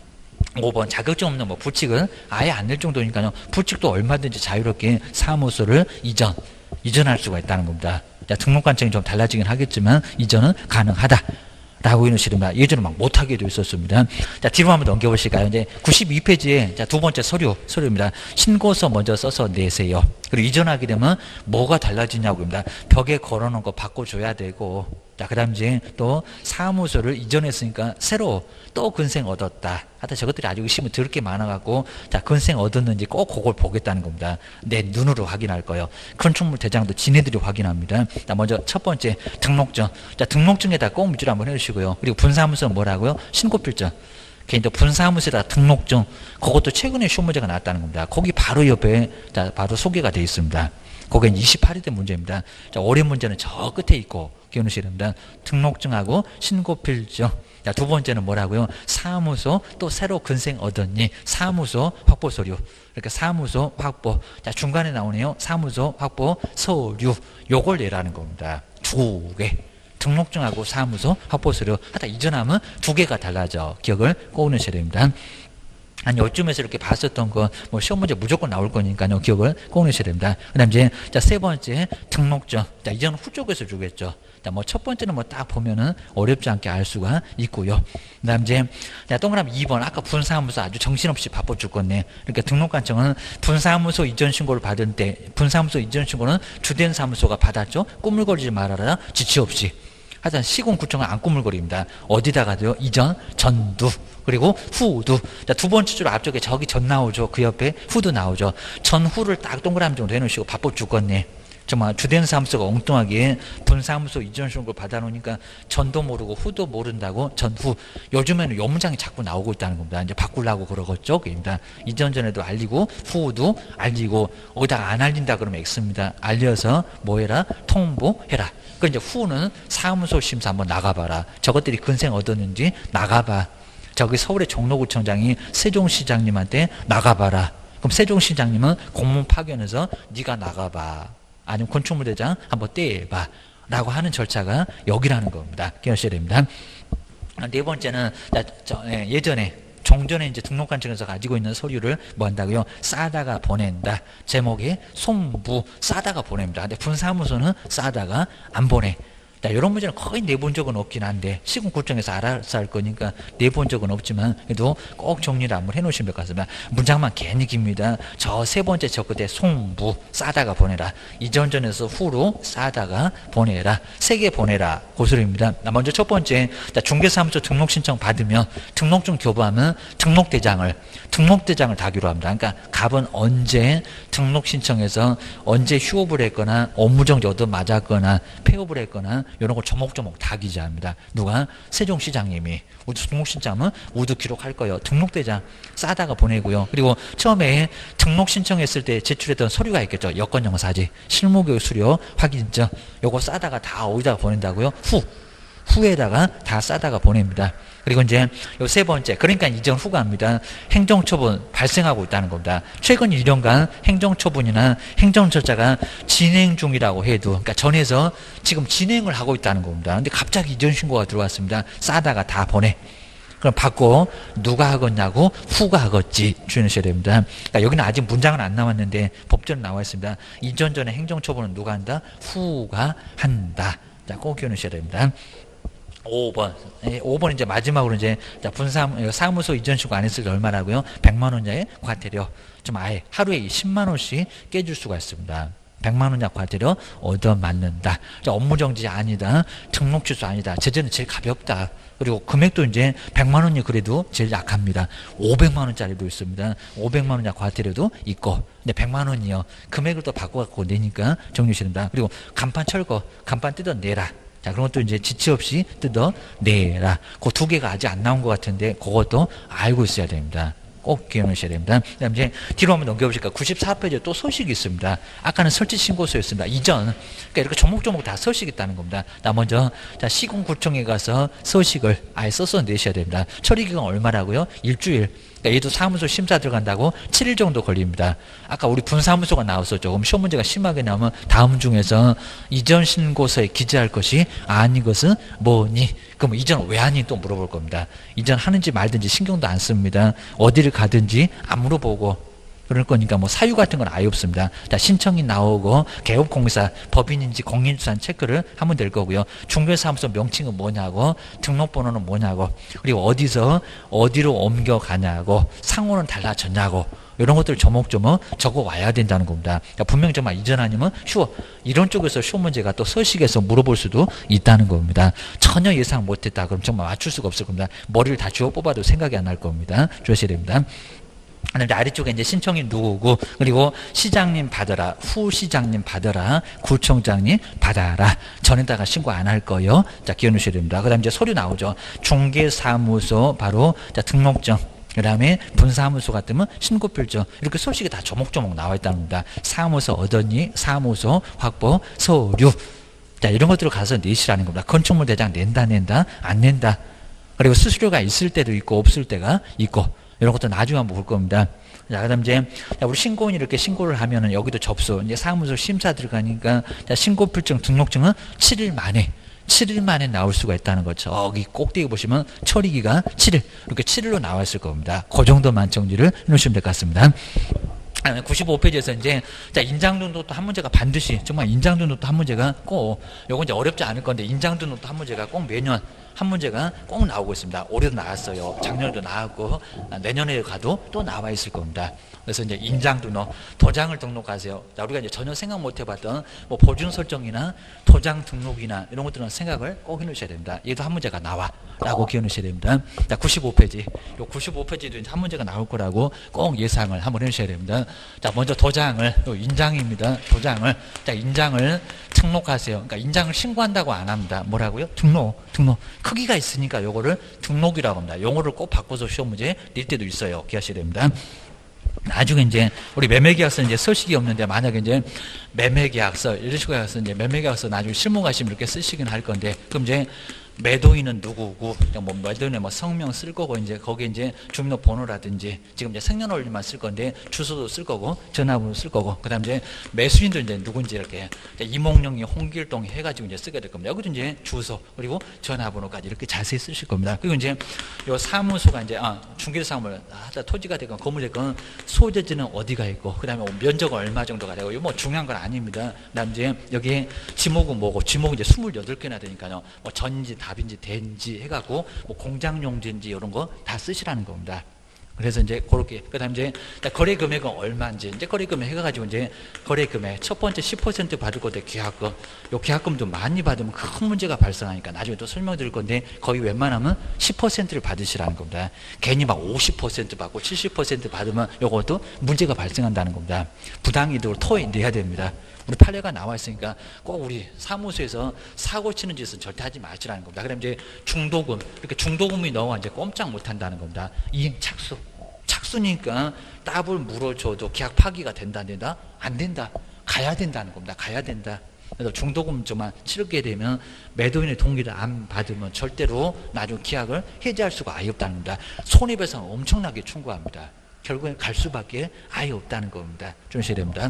오 번 자격증 없는 뭐 불칙은 아예 안 낼 정도니까요. 불칙도 얼마든지 자유롭게 사무소를 이전 이전할 수가 있다는 겁니다. 자, 등록관청이 좀 달라지긴 하겠지만 이전은 가능하다. 라고 해놓으시면 예전에 막 못하게 되어 있었습니다. 자, 뒤로 한번 넘겨보실까요? 이제 구십이 페이지에 자, 두 번째 서류, 서류입니다. 신고서 먼저 써서 내세요. 그리고 이전하게 되면 뭐가 달라지냐고 합니다. 벽에 걸어놓은 거 바꿔줘야 되고, 자, 그 다음 이제 또 사무소를 이전했으니까 새로 또 근생 얻었다. 하여튼 저것들이 아주 의심이 더럽게 많아갖고, 자, 근생 얻었는지 꼭 그걸 보겠다는 겁니다. 내 눈으로 확인할 거예요. 건축물 대장도 지네들이 확인합니다. 자, 먼저 첫 번째 등록증. 자, 등록증에다 꼭 밑줄 한번 해주시고요. 그리고 분사무소는 뭐라고요? 신고필증. 개인도 분사무소에다 등록증. 그것도 최근에 시험문제가 나왔다는 겁니다. 거기 바로 옆에 자, 바로 소개가 되어 있습니다. 거기는 이십팔 회 때 문제입니다. 자, 올해 문제는 저 끝에 있고 기억하셔야 됩니다. 등록증하고 신고필증. 자, 두 번째는 뭐라고요? 사무소 또 새로 근생 얻었니? 사무소 확보 서류. 그러니까 사무소 확보. 자, 중간에 나오네요. 사무소 확보 서류. 요걸 내라는 겁니다. 두 개. 등록증하고 사무소 확보 서류. 하다 이전하면 두 개가 달라져. 기억을 꼭 넣으셔야 됩니다. 한 요쯤에서 이렇게 봤었던 거, 뭐, 시험 문제 무조건 나올 거니까요. 기억을 꼭 내셔야 됩니다. 그 다음 이제, 자, 세 번째, 등록증. 자, 이제는 후 쪽에서 주겠죠. 자, 뭐, 첫 번째는 뭐 딱 보면은 어렵지 않게 알 수가 있고요. 그 다음 이제, 자, 동그라미 이 번. 아까 분사무소 아주 정신없이 바꿔 줄 건데. 그러니까 등록관청은 분사무소 이전 신고를 받은 때, 분사무소 이전 신고는 주된 사무소가 받았죠. 꾸물거리지 말아라. 지체 없이. 하여튼 시군구청은 안 꾸물거립니다. 어디다가도요. 이전, 전두. 그리고 후도. 자, 두 번째 줄 앞쪽에 저기 전 나오죠. 그 옆에 후도 나오죠. 전후를 딱 동그라미 정도 해놓으시고 바꿔 죽겠네. 정말 주된 사무소가 엉뚱하게 분사무소 이전 신고를 받아놓으니까 전도 모르고 후도 모른다고 전후. 요즘에는 요 문장이 자꾸 나오고 있다는 겁니다. 이제 바꾸려고 그러겠죠. 그입니다. 이전 전에도 알리고 후도 알리고 어디다가 안 알린다 그러면 X입니다. 알려서 뭐해라? 통보해라. 그 이제 후는 사무소 심사 한번 나가봐라. 저것들이 근생 얻었는지 나가봐. 저기 서울의 종로구청장이 세종시장님한테 나가봐라. 그럼 세종시장님은 공문 파견해서 네가 나가봐. 아니면 건축물대장 한번 떼봐. 라고 하는 절차가 여기라는 겁니다. 기억하셔야 됩니다. 네 번째는 예전에 종전에 이제 등록관청에서 가지고 있는 서류를 뭐 한다고요? 싸다가 보낸다. 제목이 송부 싸다가 보냅니다. 근데 분사무소는 싸다가 안 보내. 자, 이런 문제는 거의 내본 적은 없긴 한데 시군구청에서 알아서 할 거니까 내본 적은 없지만 그래도 꼭 정리를 한번 해놓으시면 될 것 같습니다. 문장만 괜히 깁니다. 저 세 번째 저 끝에 송부 싸다가 보내라. 이전전에서 후로 싸다가 보내라. 세 개 보내라. 고소리입니다. 먼저 첫 번째 자, 중개사무소 등록 신청 받으면 등록증 교부하면 등록대장을 등록대장을 다기로 합니다. 그러니까 갑은 언제 등록 신청해서 언제 휴업을 했거나 업무정 여도 맞았거나 폐업을 했거나 이런 거 조목조목 다 기재합니다. 누가? 세종시장님이. 우드 등록신청은 우드 기록할 거예요. 등록대장 싸다가 보내고요. 그리고 처음에 등록 신청했을 때 제출했던 서류가 있겠죠. 여권영사지, 실무교육 수료, 확인증. 요거 싸다가 다 어디다가 보낸다고요? 후. 후에다가 다 싸다가 보냅니다. 그리고 이제 요 세 번째, 그러니까 이전 후가입니다. 행정처분 발생하고 있다는 겁니다. 최근 일 년간 행정처분이나 행정절차가 진행 중이라고 해도, 그러니까 전에서 지금 진행을 하고 있다는 겁니다. 근데 갑자기 이전 신고가 들어왔습니다. 싸다가 다 보내. 그럼 받고 누가 하겠냐고? 후가 하겠지. 주의하셔야 됩니다. 그러니까 여기는 아직 문장은 안 나왔는데 법전은 나와 있습니다. 이전 전에 행정처분은 누가 한다? 후가 한다. 자, 꼭 기억하셔야 됩니다. 오 번. 예, 오 번 이제 마지막으로 이제 자, 분사무, 사무소 이전 신고 안 했을 때 얼마라고요? 백만 원짜리 과태료. 좀 아예 하루에 십만 원씩 깨줄 수가 있습니다. 백만 원짜리 과태료 얻어맞는다. 자, 업무 정지 아니다. 등록 취소 아니다. 제재는 제일 가볍다. 그리고 금액도 이제 백만 원이 그래도 제일 약합니다. 오백만 원짜리도 있습니다. 오백만 원짜리 과태료도 있고. 근데 백만 원이요. 금액을 또 바꿔갖고 내니까 정리하셔야 됩니다. 그리고 간판 철거, 간판 뜯어내라. 자, 그런 것도 이제 지체 없이 뜯어내라. 그 두 개가 아직 안 나온 것 같은데 그것도 알고 있어야 됩니다. 꼭 기억하셔야 됩니다. 그 다음 이제 뒤로 한번 넘겨보실까. 구십사 페이지에 또 소식이 있습니다. 아까는 설치신고서였습니다. 이전. 그러니까 이렇게 조목조목 다 서식이 있다는 겁니다. 나 먼저, 자, 시군구청에 가서 서식을 아예 써서 내셔야 됩니다. 처리기간 얼마라고요? 일주일. 그러니까 얘도 사무소 심사 들어간다고 칠 일 정도 걸립니다. 아까 우리 분사무소가 나왔었죠. 그럼 시험 문제가 심하게 나오면 다음 중에서 이전 신고서에 기재할 것이 아닌 것은 뭐니? 그럼 이전 왜 하니? 또 물어볼 겁니다. 이전 하는지 말든지 신경도 안 씁니다. 어디를 가든지 안 물어보고 그럴 거니까 뭐 사유 같은 건 아예 없습니다. 자, 신청이 나오고 개업공사 법인인지 공인주산 체크를 하면 될 거고요. 중개사무소 명칭은 뭐냐고, 등록번호는 뭐냐고, 그리고 어디서 어디로 옮겨가냐고, 상호는 달라졌냐고, 이런 것들을 조목조목 적어 와야 된다는 겁니다. 그러니까 분명히 정말 이전 아니면 쉬워. 이런 쪽에서 쉬운 문제가 또 서식에서 물어볼 수도 있다는 겁니다. 전혀 예상 못했다. 그럼 정말 맞출 수가 없을 겁니다. 머리를 다 주워 뽑아도 생각이 안 날 겁니다. 주셔야 됩니다. 그런데 아래쪽에 이제 신청이 누구고, 그리고 시장님 받아라, 후시장님 받아라, 구청장님 받아라. 전에다가 신고 안 할 거요. 자, 기억 넣으셔야 됩니다. 그 다음 이제 서류 나오죠. 중개사무소 바로 자, 등록증. 그 다음에 분사무소 같으면 신고필증. 이렇게 소식이 다 조목조목 나와 있다는 겁니다. 사무소 얻었니? 사무소 확보 서류. 자, 이런 것들을 가서 내시라는 겁니다. 건축물 대장 낸다, 낸다, 안 낸다. 그리고 수수료가 있을 때도 있고 없을 때가 있고. 이런 것도 나중에 한번 볼 겁니다. 자, 그 다음 이제, 우리 신고인이 이렇게 신고를 하면은 여기도 접수, 이제 사무소 심사 들어가니까, 자, 신고필증, 등록증은 칠 일 만에, 칠 일 만에 나올 수가 있다는 거죠. 여기 꼭대기 보시면 처리기가 칠 일, 이렇게 칠 일로 나와 있을 겁니다. 그 정도만 정리를 해놓으시면 될 것 같습니다. 구십오 페이지에서 이제, 자, 인장등록도 한 문제가 반드시, 정말 인장등록도 한 문제가 꼭, 요건 이제 어렵지 않을 건데, 인장등록도 한 문제가 꼭 매년 한 문제가 꼭 나오고 있습니다. 올해도 나왔어요. 작년에도 나왔고, 내년에 가도 또 나와 있을 겁니다. 그래서 이제 인장 등록, 도장을 등록하세요. 자, 우리가 이제 전혀 생각 못 해봤던 뭐 보증 설정이나 도장 등록이나 이런 것들은 생각을 꼭 해놓으셔야 됩니다. 얘도 한 문제가 나와. 라고 기억 넣으셔야 됩니다. 자, 구십오 페이지. 요 구십오 페이지도 이제 한 문제가 나올 거라고 꼭 예상을 한번 해주셔야 됩니다. 자, 먼저 도장을, 요 인장입니다. 도장을, 자, 인장을 등록하세요. 그러니까 인장을 신고한다고 안 합니다. 뭐라고요? 등록, 등록. 크기가 있으니까 요거를 등록이라고 합니다. 용어를 꼭 바꿔서 시험 문제 낼 때도 있어요. 기하셔야 됩니다. 나중에 이제 우리 매매계약서 이제 서식이 없는데 만약에 이제 매매계약서 이런 식으로 해서 이제 매매계약서 나중에 실무 가시면 이렇게 쓰시긴 할 건데 그럼 이제 매도인은 누구고, 뭐 매도인의 뭐 성명 쓸 거고, 이제 거기에 이제 주민번호라든지, 지금 이제 생년월일만 쓸 건데, 주소도 쓸 거고, 전화번호 쓸 거고, 그 다음 이제 매수인도 이제 누군지 이렇게, 이몽룡이 홍길동이 해가지고 이제 쓰게 될 겁니다. 여기도 이제 주소, 그리고 전화번호까지 이렇게 자세히 쓰실 겁니다. 그리고 이제 요 사무소가 이제, 아, 중개사무를 하다 토지가 되건 건물이 되건 소재지는 어디가 있고, 그 다음에 면적은 얼마 정도가 되고, 이거 뭐 중요한 건 아닙니다. 그 다음 이제 여기에 지목은 뭐고, 지목은 이제 스물여덟 개나 되니까요. 뭐 전지, 답인지 대인지 해갖고 뭐 공장용지인지 이런 거 다 쓰시라는 겁니다. 그래서 이제 그렇게 그다음 이제 거래 금액은 얼마인지 이제 거래 금액 해가지고 이제 거래 금액 첫 번째 십 퍼센트 받을 건데 계약금 요 계약금도 많이 받으면 큰 문제가 발생하니까 나중에 또 설명드릴 건데 거의 웬만하면 십 퍼센트를 받으시라는 겁니다. 괜히 막 오십 퍼센트 받고 칠십 퍼센트 받으면 요것도 문제가 발생한다는 겁니다. 부당이득을 토해 내야 됩니다. 우리 판례가 나와 있으니까 꼭 우리 사무소에서 사고 치는 짓은 절대 하지 마시라는 겁니다. 그다음 이제 중도금, 이렇게 중도금이 나와 이제 꼼짝 못 한다는 겁니다. 이행 착수. 착수니까 답을 물어줘도 계약 파기가 된다, 안 된다? 안 된다. 가야 된다는 겁니다. 가야 된다. 그래서 중도금 좀만 치르게 되면 매도인의 동의를 안 받으면 절대로 나중 계약을 해지할 수가 아예 없다는 겁니다. 손해배상 엄청나게 충고합니다. 결국엔 갈 수밖에 아예 없다는 겁니다. 좀 주셔야 됩니다.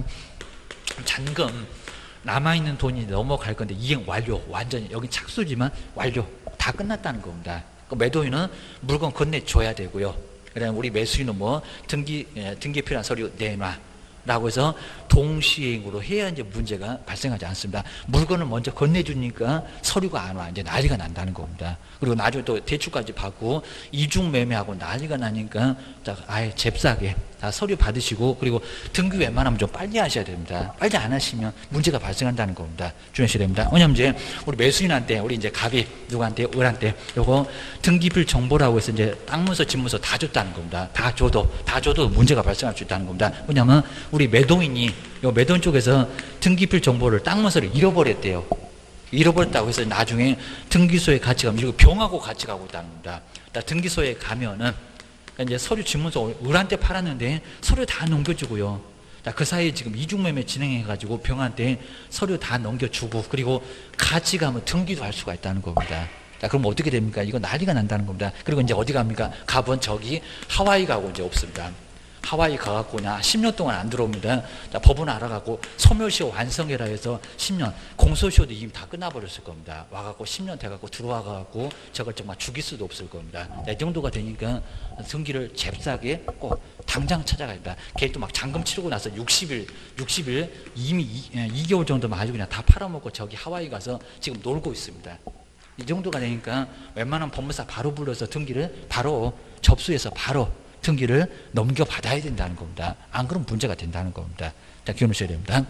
잔금 남아있는 돈이 넘어갈 건데 이행 완료, 완전히 여기 착수지만 완료 다 끝났다는 겁니다. 그 매도인은 물건 건네줘야 되고요. 그다음에 우리 매수인은 뭐 등기 예, 등기 필요한 서류 내놔. 라고 해서 동시행으로 해야 이제 문제가 발생하지 않습니다. 물건을 먼저 건네주니까 서류가 안 와. 이제 난리가 난다는 겁니다. 그리고 나중에 또 대출까지 받고 이중 매매하고 난리가 나니까 아예 잽싸게 다 서류 받으시고, 그리고 등기 웬만하면 좀 빨리 하셔야 됩니다. 빨리 안 하시면 문제가 발생한다는 겁니다. 주의하셔야 됩니다. 왜냐면 이제 우리 매수인한테, 우리 이제 갑이 누구한테, 을한테 요거 등기필 정보라고 해서 이제 땅문서, 집문서 다 줬다는 겁니다. 다 줘도, 다 줘도 문제가 발생할 수 있다는 겁니다. 왜냐면 우리 매도인이, 요 매도인 쪽에서 등기필 정보를, 땅문서를 잃어버렸대요. 잃어버렸다고 해서 나중에 등기소에 같이 가면, 이거 병하고 같이 가고 있다는 겁니다. 등기소에 가면은 이제 서류 집문서 을한테 팔았는데 서류 다 넘겨주고요. 그 사이에 지금 이중매매 진행해가지고 병한테 서류 다 넘겨주고, 그리고 같이 가면 등기도 할 수가 있다는 겁니다. 자, 그럼 어떻게 됩니까? 이거 난리가 난다는 겁니다. 그리고 이제 어디 갑니까? 갑은 저기 하와이 가고 이제 없습니다. 하와이 가갖고 그냥 십 년 동안 안 들어옵니다. 자, 법원 알아가고 소멸시효 완성해라 해서 십 년, 공소시효도 이미 다 끝나버렸을 겁니다. 와갖고 십 년 돼갖고 들어와갖고 저걸 정말 죽일 수도 없을 겁니다. 자, 이 정도가 되니까 등기를 잽싸게 꼭 당장 찾아가야 됩니다. 걔도 막 잔금 치르고 나서 육십 일, 육십 일 이미 이 개월 정도만 아주 그냥 다 팔아먹고 저기 하와이 가서 지금 놀고 있습니다. 이 정도가 되니까 웬만한 법무사 바로 불러서 등기를 바로 접수해서 바로 등기를 넘겨받아야 된다는 겁니다. 안 그러면 문제가 된다는 겁니다. 자, 기억하셔야 됩니다.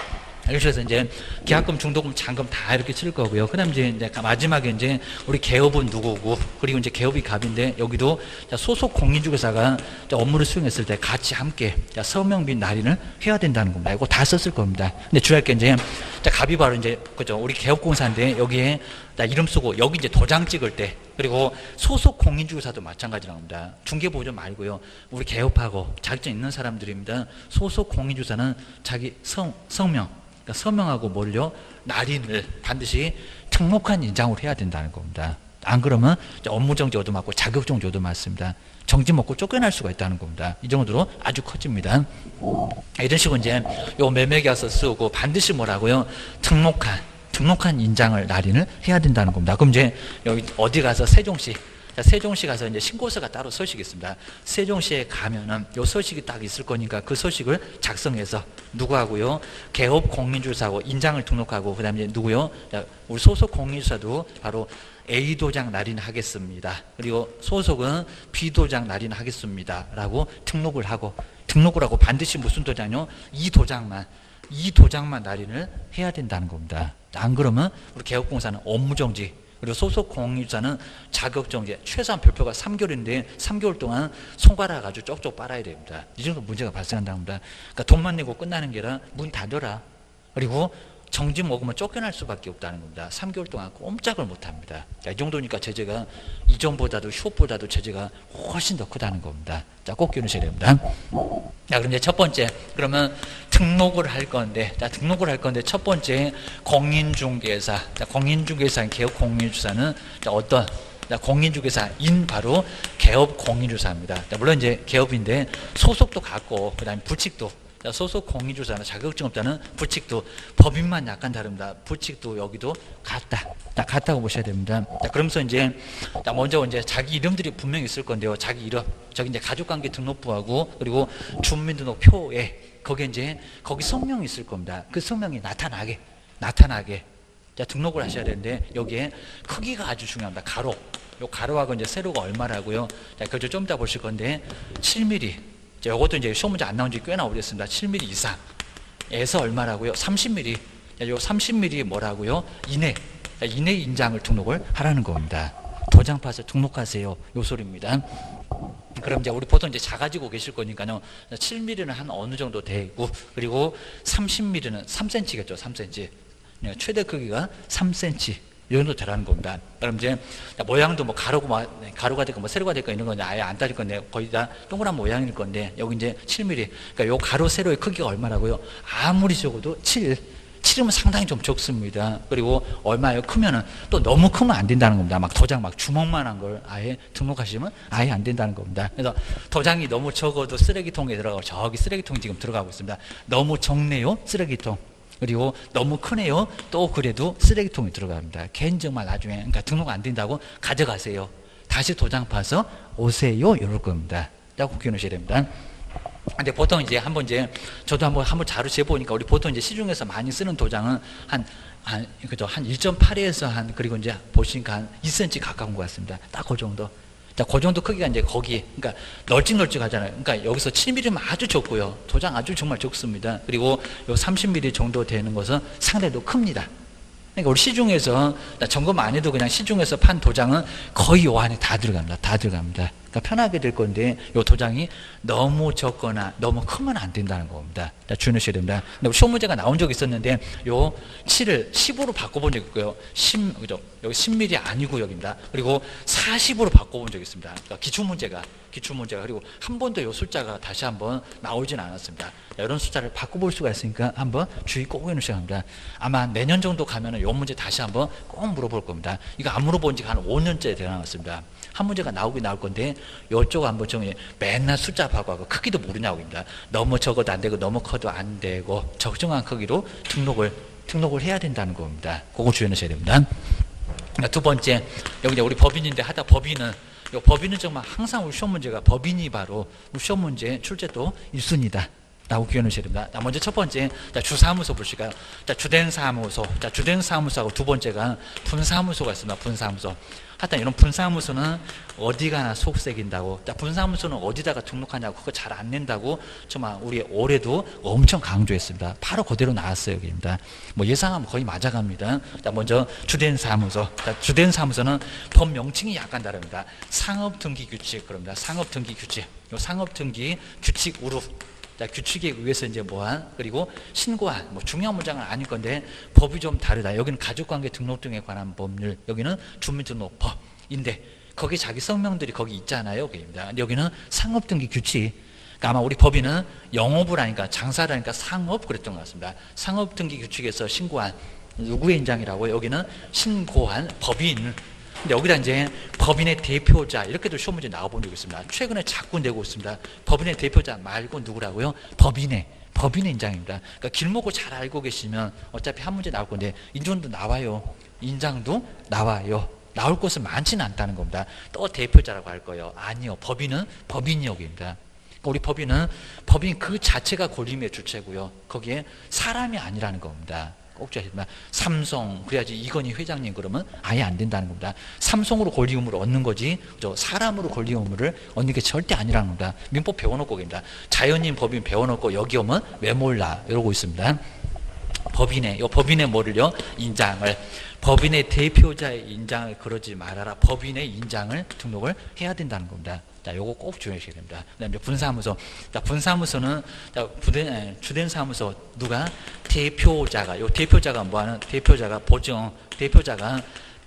이렇게 해서 이제 계약금, 중도금, 잔금 다 이렇게 칠 거고요. 그 다음 이제, 이제 마지막에 이제 우리 개업은 누구고, 그리고 이제 개업이 갑인데, 여기도 소속 공인중개사가 업무를 수행했을 때 같이 함께 서명 및 날인을 해야 된다는 겁니다. 이거 다 썼을 겁니다. 근데 주의할 게 이제, 갑이 바로 이제, 그죠. 우리 개업공사인데, 여기에 이름 쓰고, 여기 이제 도장 찍을 때, 그리고 소속 공인중개사도 마찬가지라고 합니다. 중개보조 말고요. 우리 개업하고 자격증 있는 사람들입니다. 소속 공인중개사는 자기 성, 성명, 그러니까 서명하고 뭘요? 날인을 반드시 특목한 인장으로 해야 된다는 겁니다. 안 그러면 업무정지 얻어맞고 자격정지 얻어맞습니다. 정지 먹고 쫓겨날 수가 있다는 겁니다. 이 정도로 아주 커집니다. 이런 식으로 이제 요 매매계약서 쓰고 반드시 뭐라고요? 특목한 등록한 인장을 날인을 해야 된다는 겁니다. 그럼 이제 여기 어디 가서 세종시, 세종시 가서 이제 신고서가 따로 서식이 있습니다. 세종시에 가면은 요 서식이 딱 있을 거니까 그 서식을 작성해서 누구하고요? 개업 공인중개사하고 인장을 등록하고, 그 다음에 누구요? 우리 소속 공인중개사도 바로 A 도장 날인하겠습니다. 그리고 소속은 B 도장 날인하겠습니다. 라고 등록을 하고, 등록을 하고 반드시 무슨 도장요? 이 도장만, 이 도장만 날인을 해야 된다는 겁니다. 안 그러면 우리 개업공사는 업무정지, 그리고 소속 공인중개사는 자격정지, 최소한 별표가 삼 개월인데 삼 개월 동안 손가락 아주 쪽쪽 빨아야 됩니다. 이 정도 문제가 발생한다고 합니다. 그러니까 돈만 내고 끝나는 게 아니라 문 닫아라. 그리고 정지 먹으면 쫓겨날 수밖에 없다는 겁니다. 삼 개월 동안 꼼짝을 못합니다. 이 정도니까 제재가 이전보다도 휴업보다도 제재가 훨씬 더 크다는 겁니다. 자, 꼭 기억하셔야 됩니다. 자, 그럼 이제 첫 번째, 그러면 등록을 할 건데, 자, 등록을 할 건데 첫 번째 공인중개사, 자, 공인중개사, 개업 공인중개사는 자, 어떤 자, 공인중개사인 바로 개업 공인중개사입니다. 자, 물론 이제 개업인데 소속도 같고, 그다음에 부칙도. 자, 소속 공인중개사는 자격증 없다는 부칙도, 법인만 약간 다릅니다. 부칙도 여기도 같다. 자, 같다고 보셔야 됩니다. 자, 그러면서 이제, 자, 먼저 이제 자기 이름들이 분명히 있을 건데요. 자기 이름, 저기 이제 가족관계 등록부하고, 그리고 주민등록표에, 거기에 이제, 거기 성명이 있을 겁니다. 그 성명이 나타나게, 나타나게. 자, 등록을 하셔야 되는데, 여기에 크기가 아주 중요합니다. 가로. 요 가로하고 이제 세로가 얼마라고요? 자, 그걸 좀 이따 보실 건데, 칠 밀리미터. 자, 이것도 이제 시험 문제 안 나온 지 꽤나 오래됐습니다. 칠 밀리미터 이상에서 얼마라고요? 삼십 밀리미터. 자, 요 삼십 밀리미터 뭐라고요? 이내. 자, 이내 인장을 등록을 하라는 겁니다. 도장 파서 등록하세요. 요 소리입니다. 그럼 이제 우리 보통 이제 작아지고 계실 거니까요. 칠 밀리미터는 한 어느 정도 되고, 그리고 삼십 밀리미터는 삼 센티미터겠죠. 삼 센티미터. 최대 크기가 삼 센티미터. 이 정도 되라는 겁니다. 그럼 이제 모양도 뭐 가로고 뭐 가로가 될까 뭐 세로가 될까 이런 건 아예 안 따질 건데 거의 다 동그란 모양일 건데 여기 이제 칠 밀리미터. 그러니까 요 가로 세로의 크기가 얼마라고요? 아무리 적어도 칠. 칠이면 상당히 좀 적습니다. 그리고 얼마요? 크면은 또 너무 크면 안 된다는 겁니다. 막 도장 막 주먹만한 걸 아예 등록하시면 아예 안 된다는 겁니다. 그래서 도장이 너무 적어도 쓰레기통에 들어가고 저기 쓰레기통이 지금 들어가고 있습니다. 너무 적네요. 쓰레기통. 그리고 너무 크네요. 또 그래도 쓰레기통이 들어갑니다. 개인정만 나중에 그러니까 등록 안 된다고 가져가세요. 다시 도장 파서 오세요. 이럴 겁니다. 자, 꼭 기억하셔야 됩니다. 근데 보통 이제 한번 이제 저도 한번 한번 자료 재보니까 우리 보통 이제 시중에서 많이 쓰는 도장은 한 한 그죠 한 일 점 팔에서 한 그리고 이제 보시니까 한 이 센티미터 가까운 것 같습니다. 딱 그 정도. 자, 그 정도 크기가 이제 거기, 그러니까 널찍널찍하잖아요. 그러니까 여기서 칠 밀리미터면 아주 적고요. 도장 아주 정말 적습니다. 그리고 요 삼십 밀리미터 정도 되는 것은 상당히 큽니다. 그러니까 우리 시중에서 점검 안 해도 그냥 시중에서 판 도장은 거의 요 안에 다 들어갑니다. 다 들어갑니다. 그러니까 편하게 될 건데 요 도장이 너무 적거나 너무 크면 안 된다는 겁니다. 주의하셔야 됩니다. 근데 우리 시험 문제가 나온 적이 있었는데 요 칠을 십으로 바꿔본 적이 있고요. 십, 그죠? 여기 십 밀리미터 아니고 여기입니다. 그리고 사십으로 바꿔본 적이 있습니다. 그러니까 기출 문제가 기출 문제가 그리고 한 번도 요 숫자가 다시 한번 나오진 않았습니다. 이런 숫자를 바꿔볼 수가 있으니까 한번 주의 꼭 해놓으셔야 합니다. 아마 내년 정도 가면은 요 문제 다시 한번 꼭 물어볼 겁니다. 이거 안 물어본 지가 한 오 년째 되어나왔습니다. 한 문제가 나오긴 나올 건데 요쪽 한번 정해 맨날 숫자 바꿔하고 크기도 모르냐고입니다. 너무 적어도 안 되고 너무 커도 안 되고 적정한 크기로 등록을 등록을 해야 된다는 겁니다. 그거 주의하셔야 됩니다. 두 번째 여기 이제 우리 법인인데 하다 법인은 요 법인은 정말 항상 우리 시험 문제가 법인이 바로 우리 시험 문제 출제도 일 순위다. 라고 기억하셔야 됩니다. 자, 먼저 첫 번째, 자, 주사무소 보실까요? 자, 주된 사무소. 자, 주된 사무소하고 두 번째가 분사무소가 있습니다. 분사무소. 하여튼 이런 분사무소는 어디 가나 속색인다고. 자, 분사무소는 어디다가 등록하냐고. 그거 잘 안 낸다고. 정말 우리 올해도 엄청 강조했습니다. 바로 그대로 나왔어요. 여기입니다. 뭐 예상하면 거의 맞아갑니다. 자, 먼저 주된 사무소. 자, 주된 사무소는 법 명칭이 약간 다릅니다. 상업등기 규칙. 그럽니다. 상업등기 규칙. 요 상업등기 규칙 우루. 자, 규칙에 의해서 이제 뭐한 그리고 신고한 뭐 중요한 문장은 아닐 건데 법이 좀 다르다. 여기는 가족관계 등록 등에 관한 법률, 여기는 주민등록법인데 거기 자기 성명들이 거기 있잖아요. 여기입니다. 근데 여기는 상업등기 규칙. 그러니까 아마 우리 법인은 영업을 하니까 장사를 하니까 상업 그랬던 것 같습니다. 상업등기 규칙에서 신고한 누구의 인장이라고 여기는 신고한 법인. 근데 여기다 이제 법인의 대표자 이렇게도 시험 문제 나와본 적이 있습니다. 최근에 자꾸 내고 있습니다. 법인의 대표자 말고 누구라고요? 법인의 법인의 인장입니다. 그러니까 길목을 잘 알고 계시면 어차피 한 문제 나올 건데 인정도 나와요. 인장도 나와요. 나올 것은 많지는 않다는 겁니다. 또 대표자라고 할 거예요. 아니요. 법인은 법인이 여기입니다. 그러니까 우리 법인은 법인 그 자체가 권리임의 주체고요. 거기에 사람이 아니라는 겁니다. 꼭 주의하십니다. 삼성 그래야지 이건희 회장님 그러면 아예 안 된다는 겁니다. 삼성으로 권리 의무를 얻는 거지 그죠? 사람으로 권리 의무를 얻는 게 절대 아니라는 겁니다. 민법 배워놓고 계십니다. 자연인 법인 배워놓고 여기 오면 왜 몰라 이러고 있습니다. 법인의 요 법인의 뭐를요? 인장을 법인의 대표자의 인장을 그러지 말아라. 법인의 인장을 등록을 해야 된다는 겁니다. 자, 요거 꼭 주의하셔야 됩니다. 그 다음에 분사무소. 자, 분사무소는, 자, 부된, 주된 사무소, 누가? 대표자가, 요 대표자가 뭐 하는, 대표자가 보증, 대표자가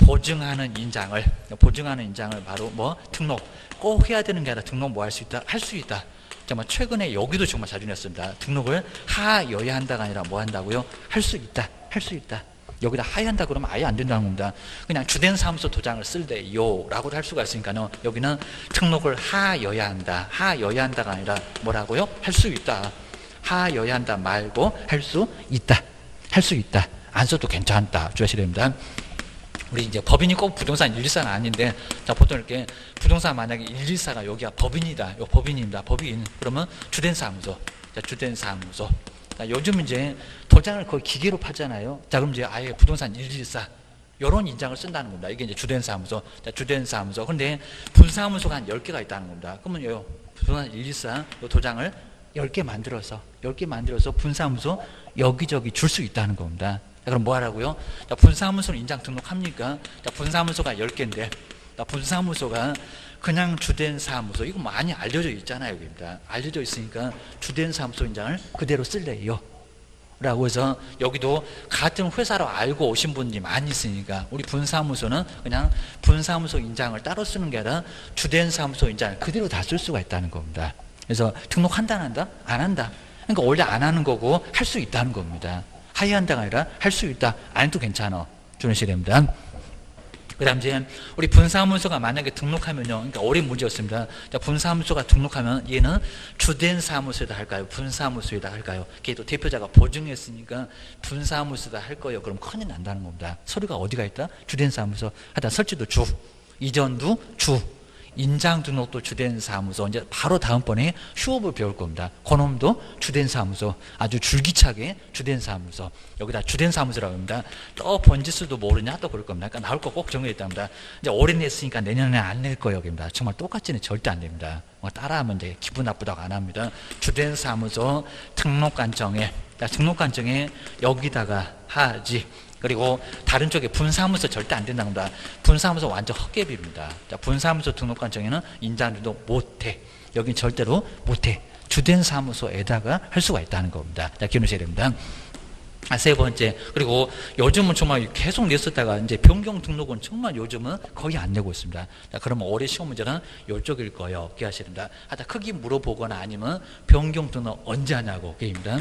보증하는 인장을, 보증하는 인장을 바로 뭐? 등록. 꼭 해야 되는 게 아니라 등록 뭐 할 수 있다? 할 수 있다. 정말 최근에 여기도 정말 자주 냈습니다. 등록을 하여야 한다가 아니라 뭐 한다고요? 할 수 있다. 할 수 있다. 여기다 하얀다 그러면 아예 안 된다는 겁니다. 그냥 주된 사무소 도장을 쓸때요 라고도 할 수가 있으니까요. 여기는 등록을 하여야 한다. 하여야 한다가 아니라 뭐라고요? 할 수 있다. 하여야 한다 말고 할 수 있다. 할 수 있다. 안 써도 괜찮다. 주의하셔야 됩니다. 우리 이제 법인이 꼭 부동산 일일사는 아닌데, 자, 보통 이렇게 부동산 만약에 일일사가 여기가 법인이다. 요 법인입니다. 법인. 그러면 주된 사무소. 자, 주된 사무소. 자, 요즘 이제 도장을 거의 기계로 파잖아요. 자, 그럼 이제 아예 부동산 일일사 이런 인장을 쓴다는 겁니다. 이게 이제 주된 사무소. 자, 주된 사무소. 근데 분사무소가 한 열 개가 있다는 겁니다. 그러면 요 부동산 일일사 요 도장을 열 개 만들어서 열 개 만들어서 분사무소 여기저기 줄 수 있다는 겁니다. 자, 그럼 뭐 하라고요? 자, 분사무소는 인장 등록합니까? 자, 분사무소가 열 개인데 자, 분사무소가 그냥 주된 사무소 이거 많이 알려져 있잖아요. 여기입니다. 알려져 있으니까 주된 사무소 인장을 그대로 쓸래요 라고 해서 여기도 같은 회사로 알고 오신 분들이 많이 있으니까 우리 분사무소는 그냥 분사무소 인장을 따로 쓰는 게 아니라 주된 사무소 인장을 그대로 다 쓸 수가 있다는 겁니다. 그래서 등록한다 안 한다? 안 한다. 그러니까 원래 안 하는 거고 할 수 있다는 겁니다. 하야 한다가 아니라 할 수 있다. 안 해도 괜찮아. 주의하셔야 됩니다. 그 다음 이제 우리 분사무소가 만약에 등록하면요. 그러니까 어려운 문제였습니다. 자, 분사무소가 등록하면 얘는 주된 사무소에다 할까요? 분사무소에다 할까요? 걔 또 대표자가 보증했으니까 분사무소에다 할 거예요. 그럼 큰일 난다는 겁니다. 서류가 어디가 있다? 주된 사무소. 하다 설치도 주, 이전도 주, 인장 등록도 주된 사무소. 이제 바로 다음번에 휴업을 배울 겁니다. 그놈도 주된 사무소. 아주 줄기차게 주된 사무소. 여기다 주된 사무소라고 합니다. 또 번지수도 모르냐? 또 그럴 겁니다. 그러니까 나올 거 꼭 정해야 있답니다. 이제 올해 냈으니까 내년에 안 낼 거예요. 여기입니다. 정말 똑같지는 절대 안 됩니다. 뭐 따라하면 이제 기분 나쁘다고 안 합니다. 주된 사무소 등록관청에, 등록관청에 여기다가 하지. 그리고 다른 쪽에 분사무소 절대 안 된다고 합니다. 분사무소 완전 헛개비입니다. 자, 분사무소 등록관청에는 인장등록 못해. 여긴 절대로 못해. 주된 사무소에다가 할 수가 있다는 겁니다. 자, 기억하셔야 됩니다. 아, 세 번째. 그리고 요즘은 정말 계속 냈었다가 이제 변경 등록은 정말 요즘은 거의 안 내고 있습니다. 자, 그러면 올해 시험 문제는 이쪽일 거예요. 기억하셔야 됩니다. 하여튼 크게 물어보거나 아니면 변경 등록 언제 하냐고. 게임입니다.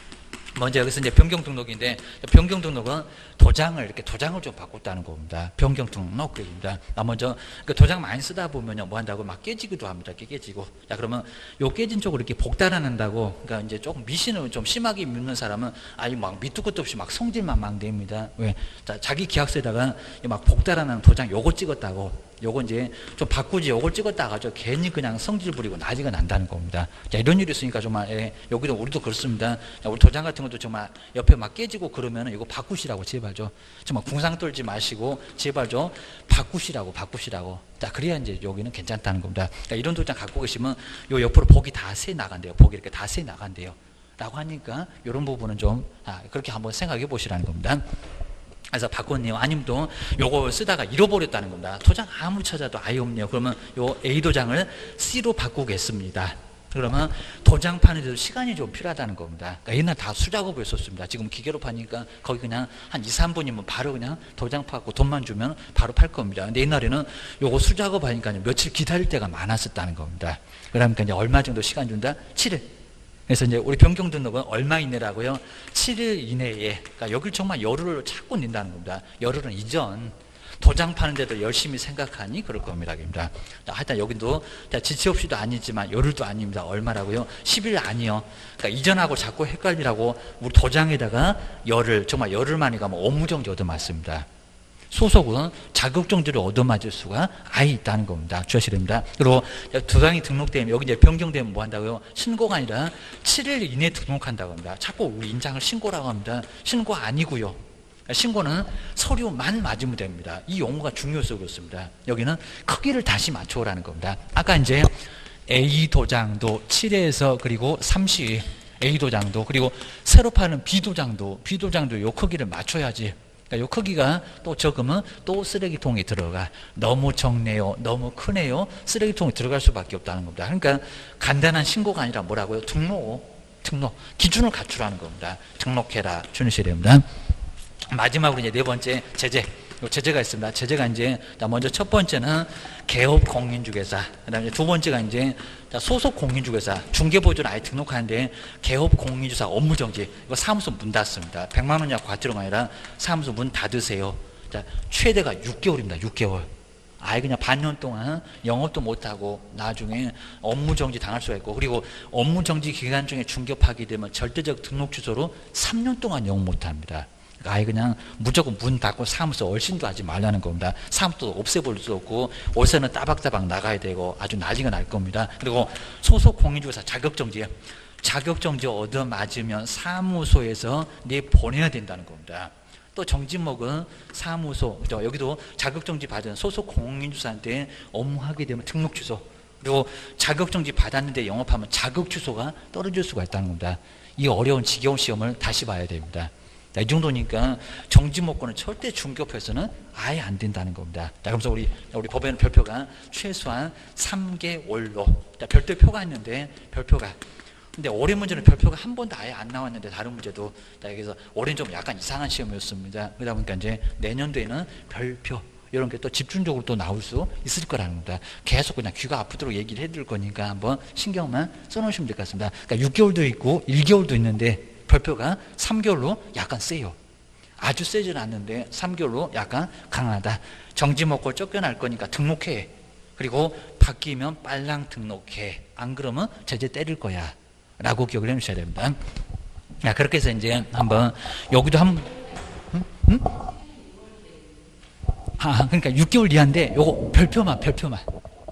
먼저 여기서 이제 변경 등록인데, 변경 등록은 도장을 이렇게 도장을 좀 바꿨다는 겁니다. 변경 등록 그입니다. 나 먼저 그 도장 많이 쓰다 보면요 뭐 한다고 막 깨지기도 합니다. 이렇게 깨지고. 자, 그러면 요 깨진 쪽으로 이렇게 복달아낸다고. 그러니까 이제 조금 미신을 좀 심하게 믿는 사람은 아니 막 밑도 끝도 없이 막 성질만 막 냅니다. 왜? 자, 자기 계약서에다가 막 복달아내는 도장 요거 찍었다고. 요거 이제 좀 바꾸지, 요걸 찍었다가 저 괜히 그냥 성질 부리고 난리가 난다는 겁니다. 자, 이런 일이 있으니까 정말, 예, 여기도 우리도 그렇습니다. 자, 우리 도장 같은 것도 정말 옆에 막 깨지고 그러면은 이거 바꾸시라고, 제발 좀. 정말 궁상 떨지 마시고, 제발 좀 바꾸시라고, 바꾸시라고. 자, 그래야 이제 여기는 괜찮다는 겁니다. 그러니까 이런 도장 갖고 계시면 요 옆으로 복이 다 새 나간대요. 복이 이렇게 다 새 나간대요. 라고 하니까 이런 부분은 좀, 아, 그렇게 한번 생각해 보시라는 겁니다. 그래서 바꿨네요. 아니면 또 요거 쓰다가 잃어버렸다는 겁니다. 도장 아무 찾아도 아예 없네요. 그러면 요 A 도장을 C로 바꾸겠습니다. 그러면 도장 파는데도 시간이 좀 필요하다는 겁니다. 그러니까 옛날 다 수작업을 했었습니다. 지금 기계로 파니까 거기 그냥 한 이, 삼 분이면 바로 그냥 도장 파고 돈만 주면 바로 팔 겁니다. 근데 옛날에는 요거 수작업 하니까 며칠 기다릴 때가 많았었다는 겁니다. 그러니까 이제 얼마 정도 시간 준다? 칠 일. 그래서 이제 우리 변경 등록은 얼마 이내라고요? 칠 일 이내에. 그러니까 여길 정말 열흘을 자꾸 낸다는 겁니다. 열흘은 이전. 도장 파는데도 열심히 생각하니 그럴 겁니다. 하여튼 여기도 지체 없이도 아니지만 열흘도 아닙니다. 얼마라고요? 십 일 아니요. 그러니까 이전하고 자꾸 헷갈리라고 우리 도장에다가 열흘, 정말 열흘 만에 가면 업무정지 얻어맞습니다. 소속은 자격정지를 얻어맞을 수가 아예 있다는 겁니다. 주셔야 됩니다. 그리고 도장이 등록되면 여기 이제 변경되면 뭐 한다고요? 신고가 아니라 칠 일 이내에 등록한다고 합니다. 자꾸 우리 인장을 신고라고 합니다. 신고 아니고요. 신고는 서류만 맞으면 됩니다. 이 용어가 중요해서 그렇습니다. 여기는 크기를 다시 맞춰오라는 겁니다. 아까 이제 A 도장도 칠 회에서 그리고 삼십 A 도장도 그리고 새로 파는 B 도장도 B 도장도 요 크기를 맞춰야지. 그러니까 요 크기가 또 적으면 또 쓰레기통에 들어가. 너무 적네요. 너무 크네요. 쓰레기통에 들어갈 수밖에 없다는 겁니다. 그러니까 간단한 신고가 아니라 뭐라고요? 등록. 등록. 기준을 갖추라는 겁니다. 등록해라. 주셔야 됩니다. 마지막으로 이제 네 번째 제재. 요 제재가 있습니다. 제재가 이제 먼저 첫 번째는 개업 공인중개사. 그다음에 두 번째가 이제 소속 공인중개사. 중개보조를 아예 등록하는데 개업 공인중개사 업무정지. 이거 사무소 문 닫습니다. 백만 원 이하 과태료가 아니라 사무소 문 닫으세요. 자, 최대가 육 개월입니다. 육 개월. 아예 그냥 반년 동안 영업도 못하고 나중에 업무정지 당할 수가 있고, 그리고 업무정지 기간 중에 중개하게 되면 절대적 등록 취소로 삼 년 동안 영업 못합니다. 아예 그냥 무조건 문 닫고 사무소 얼씬도 하지 말라는 겁니다. 사무소도 없애볼 수 없고 월세는 따박따박 나가야 되고 아주 난리가 날 겁니다. 그리고 소속 공인중개사 자격정지. 자격정지 얻어맞으면 사무소에서 내보내야 된다는 겁니다. 또 정지목은 사무소, 그죠? 여기도 자격정지 받은 소속 공인중개사한테 업무하게 되면 등록 취소. 그리고 자격정지 받았는데 영업하면 자격 취소가 떨어질 수가 있다는 겁니다. 이 어려운 지겨운 시험을 다시 봐야 됩니다. 이 정도니까 정지목권은 절대 중개업에서는 아예 안 된다는 겁니다. 자, 그래서 우리 우리 법에는 별표가 최소한 삼 개월로. 자, 별도 표가 있는데 별표가. 근데 올해 문제는 별표가 한 번도 아예 안 나왔는데 다른 문제도. 자, 그래서 올해는 좀 약간 이상한 시험이었습니다. 그러다 보니까 이제 내년도에는 별표 이런 게 또 집중적으로 또 나올 수 있을 거라는 겁니다. 계속 그냥 귀가 아프도록 얘기를 해드릴 거니까 한번 신경만 써놓으시면 될 것 같습니다. 그러니까 육 개월도 있고 일 개월도 있는데 별표가 삼 개월로 약간 세요. 아주 세진 않는데 삼 개월로 약간 강하다. 정지목권 쫓겨날 거니까 등록해. 그리고 바뀌면 빨랑 등록해. 안 그러면 제재 때릴 거야. 라고 기억을 해주셔야 됩니다. 자, 그렇게 해서 이제 한번 여기도 한 응? 응? 아, 그러니까 육 개월 이하인데 요거 별표만 별표만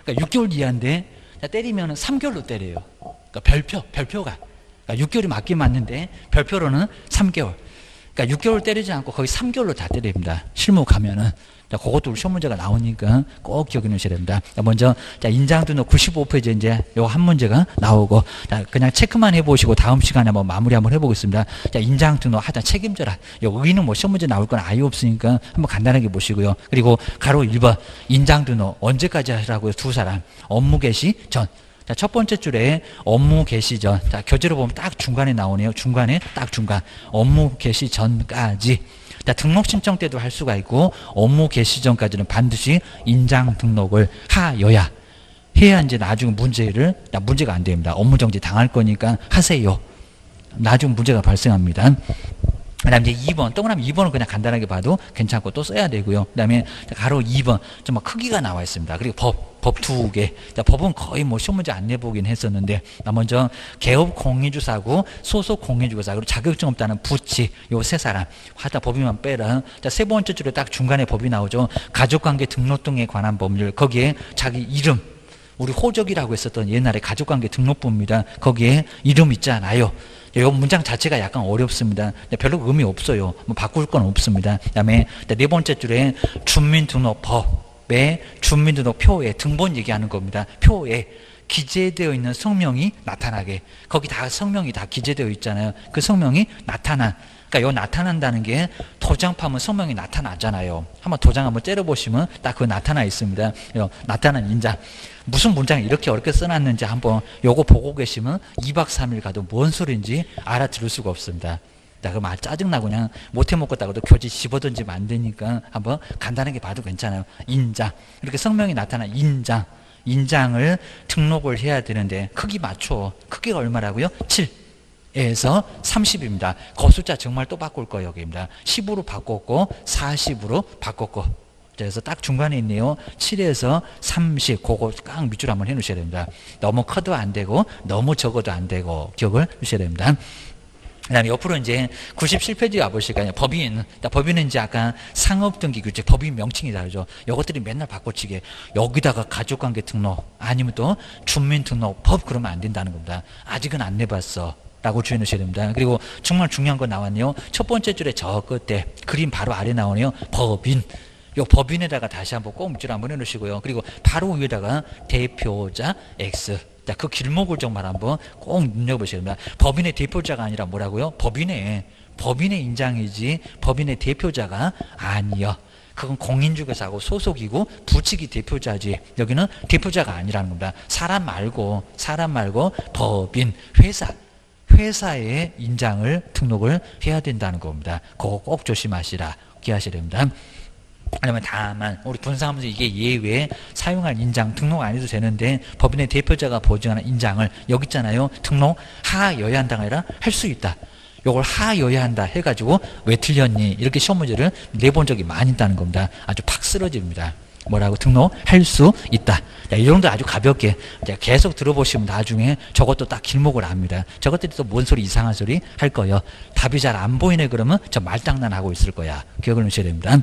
그러니까 육 개월 이하인데 때리면 삼 개월로 때려요. 그러니까 별표, 별표가. 그러니까 육 개월이 맞긴 맞는데 별표로는 삼 개월. 그러니까 육 개월 때리지 않고 거의 삼 개월로 다 때립니다. 실무 가면은. 자, 그것도 시험 문제가 나오니까 꼭 기억해 놓으셔야 됩니다. 자, 먼저, 자, 인장등록 구십오 페이지 이제 요 한 문제가 나오고, 자, 그냥 체크만 해보시고 다음 시간에 한번 마무리 한번 해보겠습니다. 자, 인장등록 하자 책임져라. 여기는 뭐 시험 문제 나올 건 아예 없으니까 한번 간단하게 보시고요. 그리고 가로 일 번, 인장등록 언제까지 하라고요? 두 사람. 업무 개시 전. 자, 첫 번째 줄에 업무 개시 전. 자, 교재로 보면 딱 중간에 나오네요. 중간에 딱 중간. 업무 개시 전까지. 자, 등록 신청 때도 할 수가 있고 업무 개시 전까지는 반드시 인장 등록을 하여야 해야 이제 나중에 문제를 나 문제가 안 됩니다. 업무 정지 당할 거니까 하세요. 나중 문제가 발생합니다. 그 다음에 이제 이 번, 동그라미 이 번은 그냥 간단하게 봐도 괜찮고 또 써야 되고요. 그 다음에 가로 이 번, 좀 크기가 나와 있습니다. 그리고 법, 법 두 개. 자, 법은 거의 뭐 시험 문제 안 내보긴 했었는데, 먼저 개업 공인주사고 소속 공인주사, 그리고 자격증 없다는 부치, 요 세 사람. 하다 법이만 빼라. 자, 세 번째 줄에 딱 중간에 법이 나오죠. 가족관계 등록 등에 관한 법률. 거기에 자기 이름. 우리 호적이라고 했었던 옛날에 가족관계 등록부입니다. 거기에 이름 있잖아요. 이 문장 자체가 약간 어렵습니다. 별로 의미 없어요. 뭐 바꿀 건 없습니다. 그 다음에 네 번째 줄에 주민등록법에 주민등록표에 등본 얘기하는 겁니다. 표에 기재되어 있는 성명이 나타나게. 거기 다 성명이 다 기재되어 있잖아요. 그 성명이 나타난. 그러니까 요 나타난다는 게 도장파면 성명이 나타나잖아요. 한번 도장 한번 째려보시면 딱 그거 나타나 있습니다. 요 나타난 인장. 무슨 문장이 이렇게 어렵게 써놨는지 한번 요거 보고 계시면 이 박 삼 일 가도 뭔 소리인지 알아들을 수가 없습니다. 나 그 말 짜증나고 그냥 못해 먹겠다고도 교재 집어던지면 안 되니까 한번 간단하게 봐도 괜찮아요. 인장. 이렇게 성명이 나타난 인장. 인장을 등록을 해야 되는데 크기 맞춰. 크기가 얼마라고요? 칠. 에서 삼십입니다. 그 숫자 정말 또 바꿀 거예요. 여기입니다. 십으로 바꿨고 사십으로 바꿨고. 그래서 딱 중간에 있네요. 칠에서 삼십. 그거 깡 밑줄 한번 해 놓으셔야 됩니다. 너무 커도 안 되고 너무 적어도 안 되고 기억을 주셔야 됩니다. 그 다음에 옆으로 이제 구십칠 페이지 가보실까요? 법인. 법인은 이제 아까 상업등기 규칙, 법인 명칭이 다르죠. 이것들이 맨날 바꿔치기. 여기다가 가족관계 등록, 아니면 또 주민등록법 그러면 안 된다는 겁니다. 아직은 안 내봤어. 라고 주의 넣으셔야 됩니다. 그리고 정말 중요한 거 나왔네요. 첫 번째 줄에 저 끝에 그림 바로 아래 나오네요. 법인. 요 법인에다가 다시 한번 꼭 밑줄 한번 해놓으시고요. 그리고 바로 위에다가 대표자 X. 자, 그 길목을 정말 한번 꼭 눈여겨보셔야 됩니다. 법인의 대표자가 아니라 뭐라고요? 법인의, 법인의 인장이지 법인의 대표자가 아니요. 그건 공인중개사하고 소속이고 부칙이 대표자지. 여기는 대표자가 아니라는 겁니다. 사람 말고, 사람 말고 법인, 회사. 회사에 인장을 등록을 해야 된다는 겁니다. 그거 꼭 조심하시라. 기하셔야 됩니다. 그러면 다만 우리 분사하면서 이게 예외에 사용할 인장 등록 안 해도 되는데 법인의 대표자가 보증하는 인장을 여기 있잖아요. 등록 하여야 한다가 아니라 할 수 있다. 요걸 하여야 한다 해가지고 왜 틀렸니? 이렇게 시험 문제를 내본 적이 많이 있다는 겁니다. 아주 팍 쓰러집니다. 뭐라고 등록할 수 있다. 자, 이 정도 아주 가볍게 계속 들어보시면 나중에 저것도 딱 길목을 압니다. 저것들이 또 뭔 소리 이상한 소리 할 거예요. 답이 잘 안 보이네 그러면 저 말장난하고 있을 거야. 기억을 하셔야 됩니다.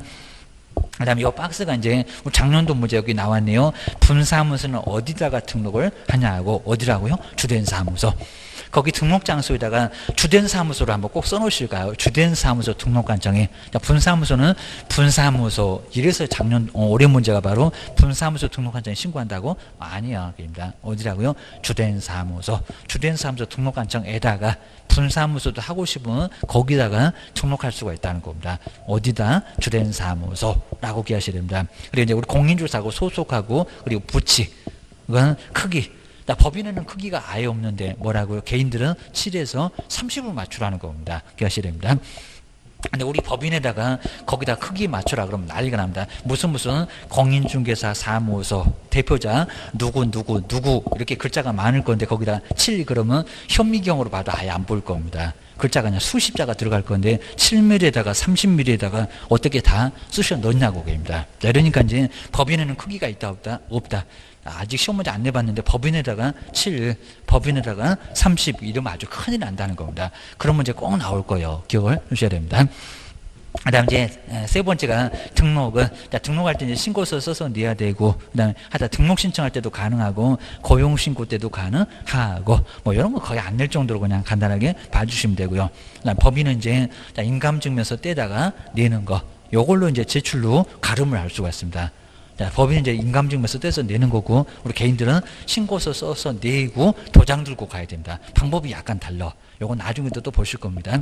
그 다음에 이 박스가 이제 작년도 문제 여기 나왔네요. 분사무소는 어디다가 등록을 하냐고. 어디라고요? 주된 사무소. 거기 등록 장소에다가 주된 사무소를 한번 꼭 써놓으실까요? 주된 사무소 등록관청에. 분사무소는 분사무소. 이래서 작년 어, 올해 문제가 바로 분사무소 등록관청에 신고한다고? 아니야. 그입니다. 어디라고요? 주된 사무소. 주된 사무소 등록관청에다가 분사무소도 하고 싶으면 거기다가 등록할 수가 있다는 겁니다. 어디다? 주된 사무소라고 기하셔야 됩니다. 그리고 이제 우리 공인중개사하고 소속하고 그리고 부치. 이건 크기. 법인에는 크기가 아예 없는데 뭐라고요? 개인들은 칠에서 삼십을 맞추라는 겁니다. 기하셔야 됩니다. 근데 우리 법인에다가 거기다 크기 맞춰라 그러면 난리가 납니다. 무슨 무슨 공인중개사 사무소 대표자 누구 누구 누구 이렇게 글자가 많을 건데 거기다 칠 그러면 현미경으로 봐도 아예 안 보일 겁니다. 글자가 그냥 수십 자가 들어갈 건데 칠 밀리미터에다가 삼십 밀리미터에다가 어떻게 다 쑤셔 넣냐고 그럽니다. 그러니까 이제 법인에는 크기가 있다 없다? 없다. 아직 시험 문제 안 내봤는데 법인에다가 칠, 법인에다가 삼십 이러면 아주 큰일 난다는 겁니다. 그런 문제 꼭 나올 거예요. 기억을 하셔야 됩니다. 그다음 이제 세 번째가 등록은 자, 등록할 때 이제 신고서 써서 내야 되고 그다음에 하다 등록 신청할 때도 가능하고 고용 신고 때도 가능하고 뭐 이런 거 거의 안 낼 정도로 그냥 간단하게 봐주시면 되고요. 그다음 법인은 이제 자, 인감증명서 떼다가 내는 거 요걸로 이제 제출로 가름을 할 수가 있습니다. 자, 법인은 이제 인감증명서 떼서 내는 거고 우리 개인들은 신고서 써서 내고 도장 들고 가야 됩니다. 방법이 약간 달라. 요건 나중에도 또 보실 겁니다.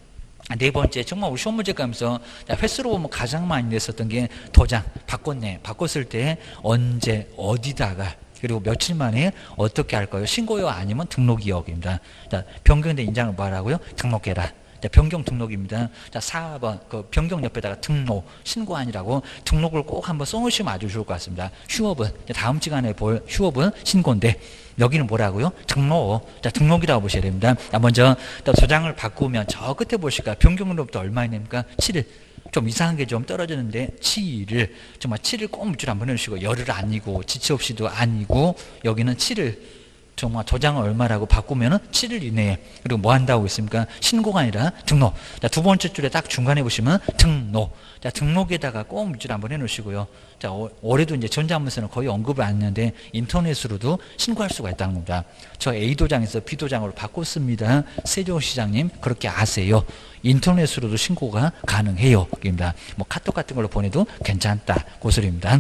네 번째, 정말 우리 시험 문제 가면서 횟수로 보면 가장 많이 냈었던 게 도장, 바꿨네. 바꿨을 때 언제, 어디다가, 그리고 며칠 만에 어떻게 할까요? 신고요 아니면 등록이요입니다. 자, 변경된 인장을 뭐하라고요? 등록해라. 자, 변경 등록입니다. 자, 사 번, 그 변경 옆에다가 등록, 신고 아니라고 등록을 꼭 한번 써놓으시면 아주 좋을 것 같습니다. 휴업은, 다음 시간에 볼 휴업은 신고인데, 여기는 뭐라고요? 등록. 자, 등록이라고 보셔야 됩니다. 자, 먼저, 도장을 바꾸면 저 끝에 보실까요? 변경으로부터 얼마나 됩니까? 칠 일. 좀 이상한 게 좀 떨어지는데, 칠 일. 정말 칠 일 꼭 밑줄 한번 해주시고, 열흘 아니고, 지체 없이도 아니고, 여기는 칠 일. 정말 도장을 얼마라고 바꾸면은 칠 일 이내에. 그리고 뭐 한다고 있습니까? 신고가 아니라 등록. 자, 두 번째 줄에 딱 중간에 보시면 등록. 자, 등록에다가 꼭 밑줄 한번 해 놓으시고요. 자, 어, 올해도 이제 전자문서는 거의 언급을 안 했는데 인터넷으로도 신고할 수가 있다는 겁니다. 저 A 도장에서 B 도장으로 바꿨습니다. 세종시장님, 그렇게 아세요. 인터넷으로도 신고가 가능해요. 입니다. 뭐 카톡 같은 걸로 보내도 괜찮다. 그 소리입니다.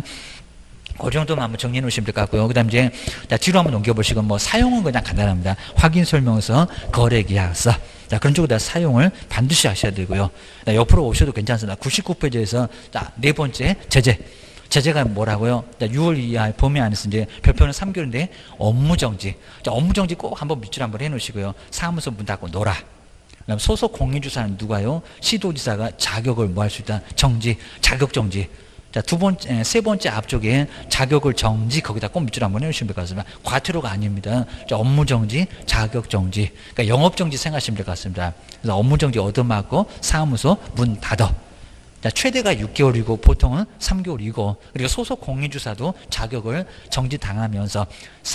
그 정도만 한번 정리해 놓으시면 될 것 같고요. 그 다음 이제, 자, 뒤로 한번 넘겨보시고, 뭐, 사용은 그냥 간단합니다. 확인 설명서, 거래 계약서. 자, 그런 쪽에다 사용을 반드시 하셔야 되고요. 자, 옆으로 오셔도 괜찮습니다. 구십구 페이지에서, 자, 네 번째, 제재. 제재가 뭐라고요? 자, 유월 이하 범위 안에서 이제 별표는 삼 개월인데, 업무정지. 자, 업무정지 꼭 한번 밑줄 한번 해 놓으시고요. 사무소 문 닫고 놀아. 그다음 소속 공인주사는 누가요? 시도지사가 자격을 뭐 할 수 있다? 정지, 자격정지. 자, 두 번째, 세 번째 앞쪽에 자격을 정지, 거기다 꼭 밑줄 한번 해주시면 될 것 같습니다. 과태료가 아닙니다. 자, 업무정지, 자격정지. 그러니까 영업정지 생각하시면 될 것 같습니다. 그래서 업무정지 얻어맞고 사무소 문 닫아. 자, 최대가 육 개월이고 보통은 삼 개월이고, 그리고 소속 공인주사도 자격을 정지당하면서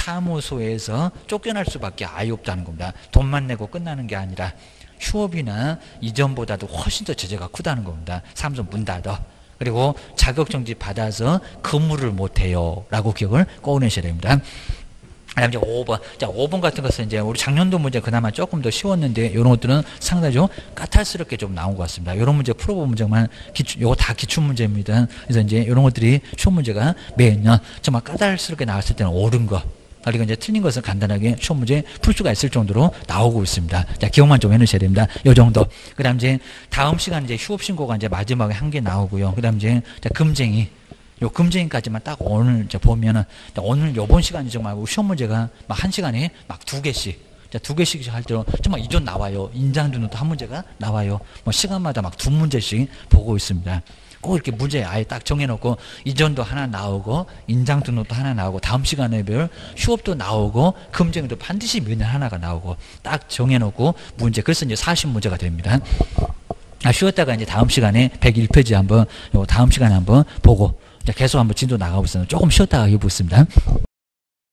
사무소에서 쫓겨날 수밖에 아예 없다는 겁니다. 돈만 내고 끝나는 게 아니라 휴업이나 이전보다도 훨씬 더 제재가 크다는 겁니다. 사무소 문 닫아. 그리고 자격정지 받아서 근무를 못해요. 라고 기억을 꺼내셔야 됩니다. 그 다음에 이제 오 번. 자, 오 번 같은 것은 이제 우리 작년도 문제 그나마 조금 더 쉬웠는데, 이런 것들은 상당히 좀 까탈스럽게 좀 나온 것 같습니다. 이런 문제 풀어보면 정말 기출, 요거 다 기출문제입니다. 그래서 이제 이런 것들이 시험 문제가 매년 정말 까탈스럽게 나왔을 때는 옳은 거. 그리고 이제 틀린 것을 간단하게 시험 문제 풀 수가 있을 정도로 나오고 있습니다. 자, 기억만 좀 해놓으셔야 됩니다. 요 정도. 그 다음 이제 다음 시간 이제 휴업 신고가 이제 마지막에 한 개 나오고요. 그 다음 이제 자, 금쟁이. 요 금쟁이까지만 딱 오늘 이제 보면은 자, 오늘 요번 시간이 정말 시험 문제가 막 한 시간에 막 두 개씩. 자, 두 개씩 할 때로 정말 이전 나와요. 인장등록도 한 문제가 나와요. 뭐 시간마다 막 두 문제씩 보고 있습니다. 꼭 이렇게 문제 아예 딱 정해놓고 이전도 하나 나오고 인장 등록도 하나 나오고 다음 시간에별 휴업도 나오고 금쟁이도 반드시 몇 년 하나가 나오고 딱 정해놓고 문제, 그래서 이제 사십 문제가 됩니다. 아, 쉬었다가 이제 다음 시간에 백일 페이지 한번 요 다음 시간에 한번 보고 계속 한번 진도 나가고 있습니다. 조금 쉬었다가 해보겠습니다.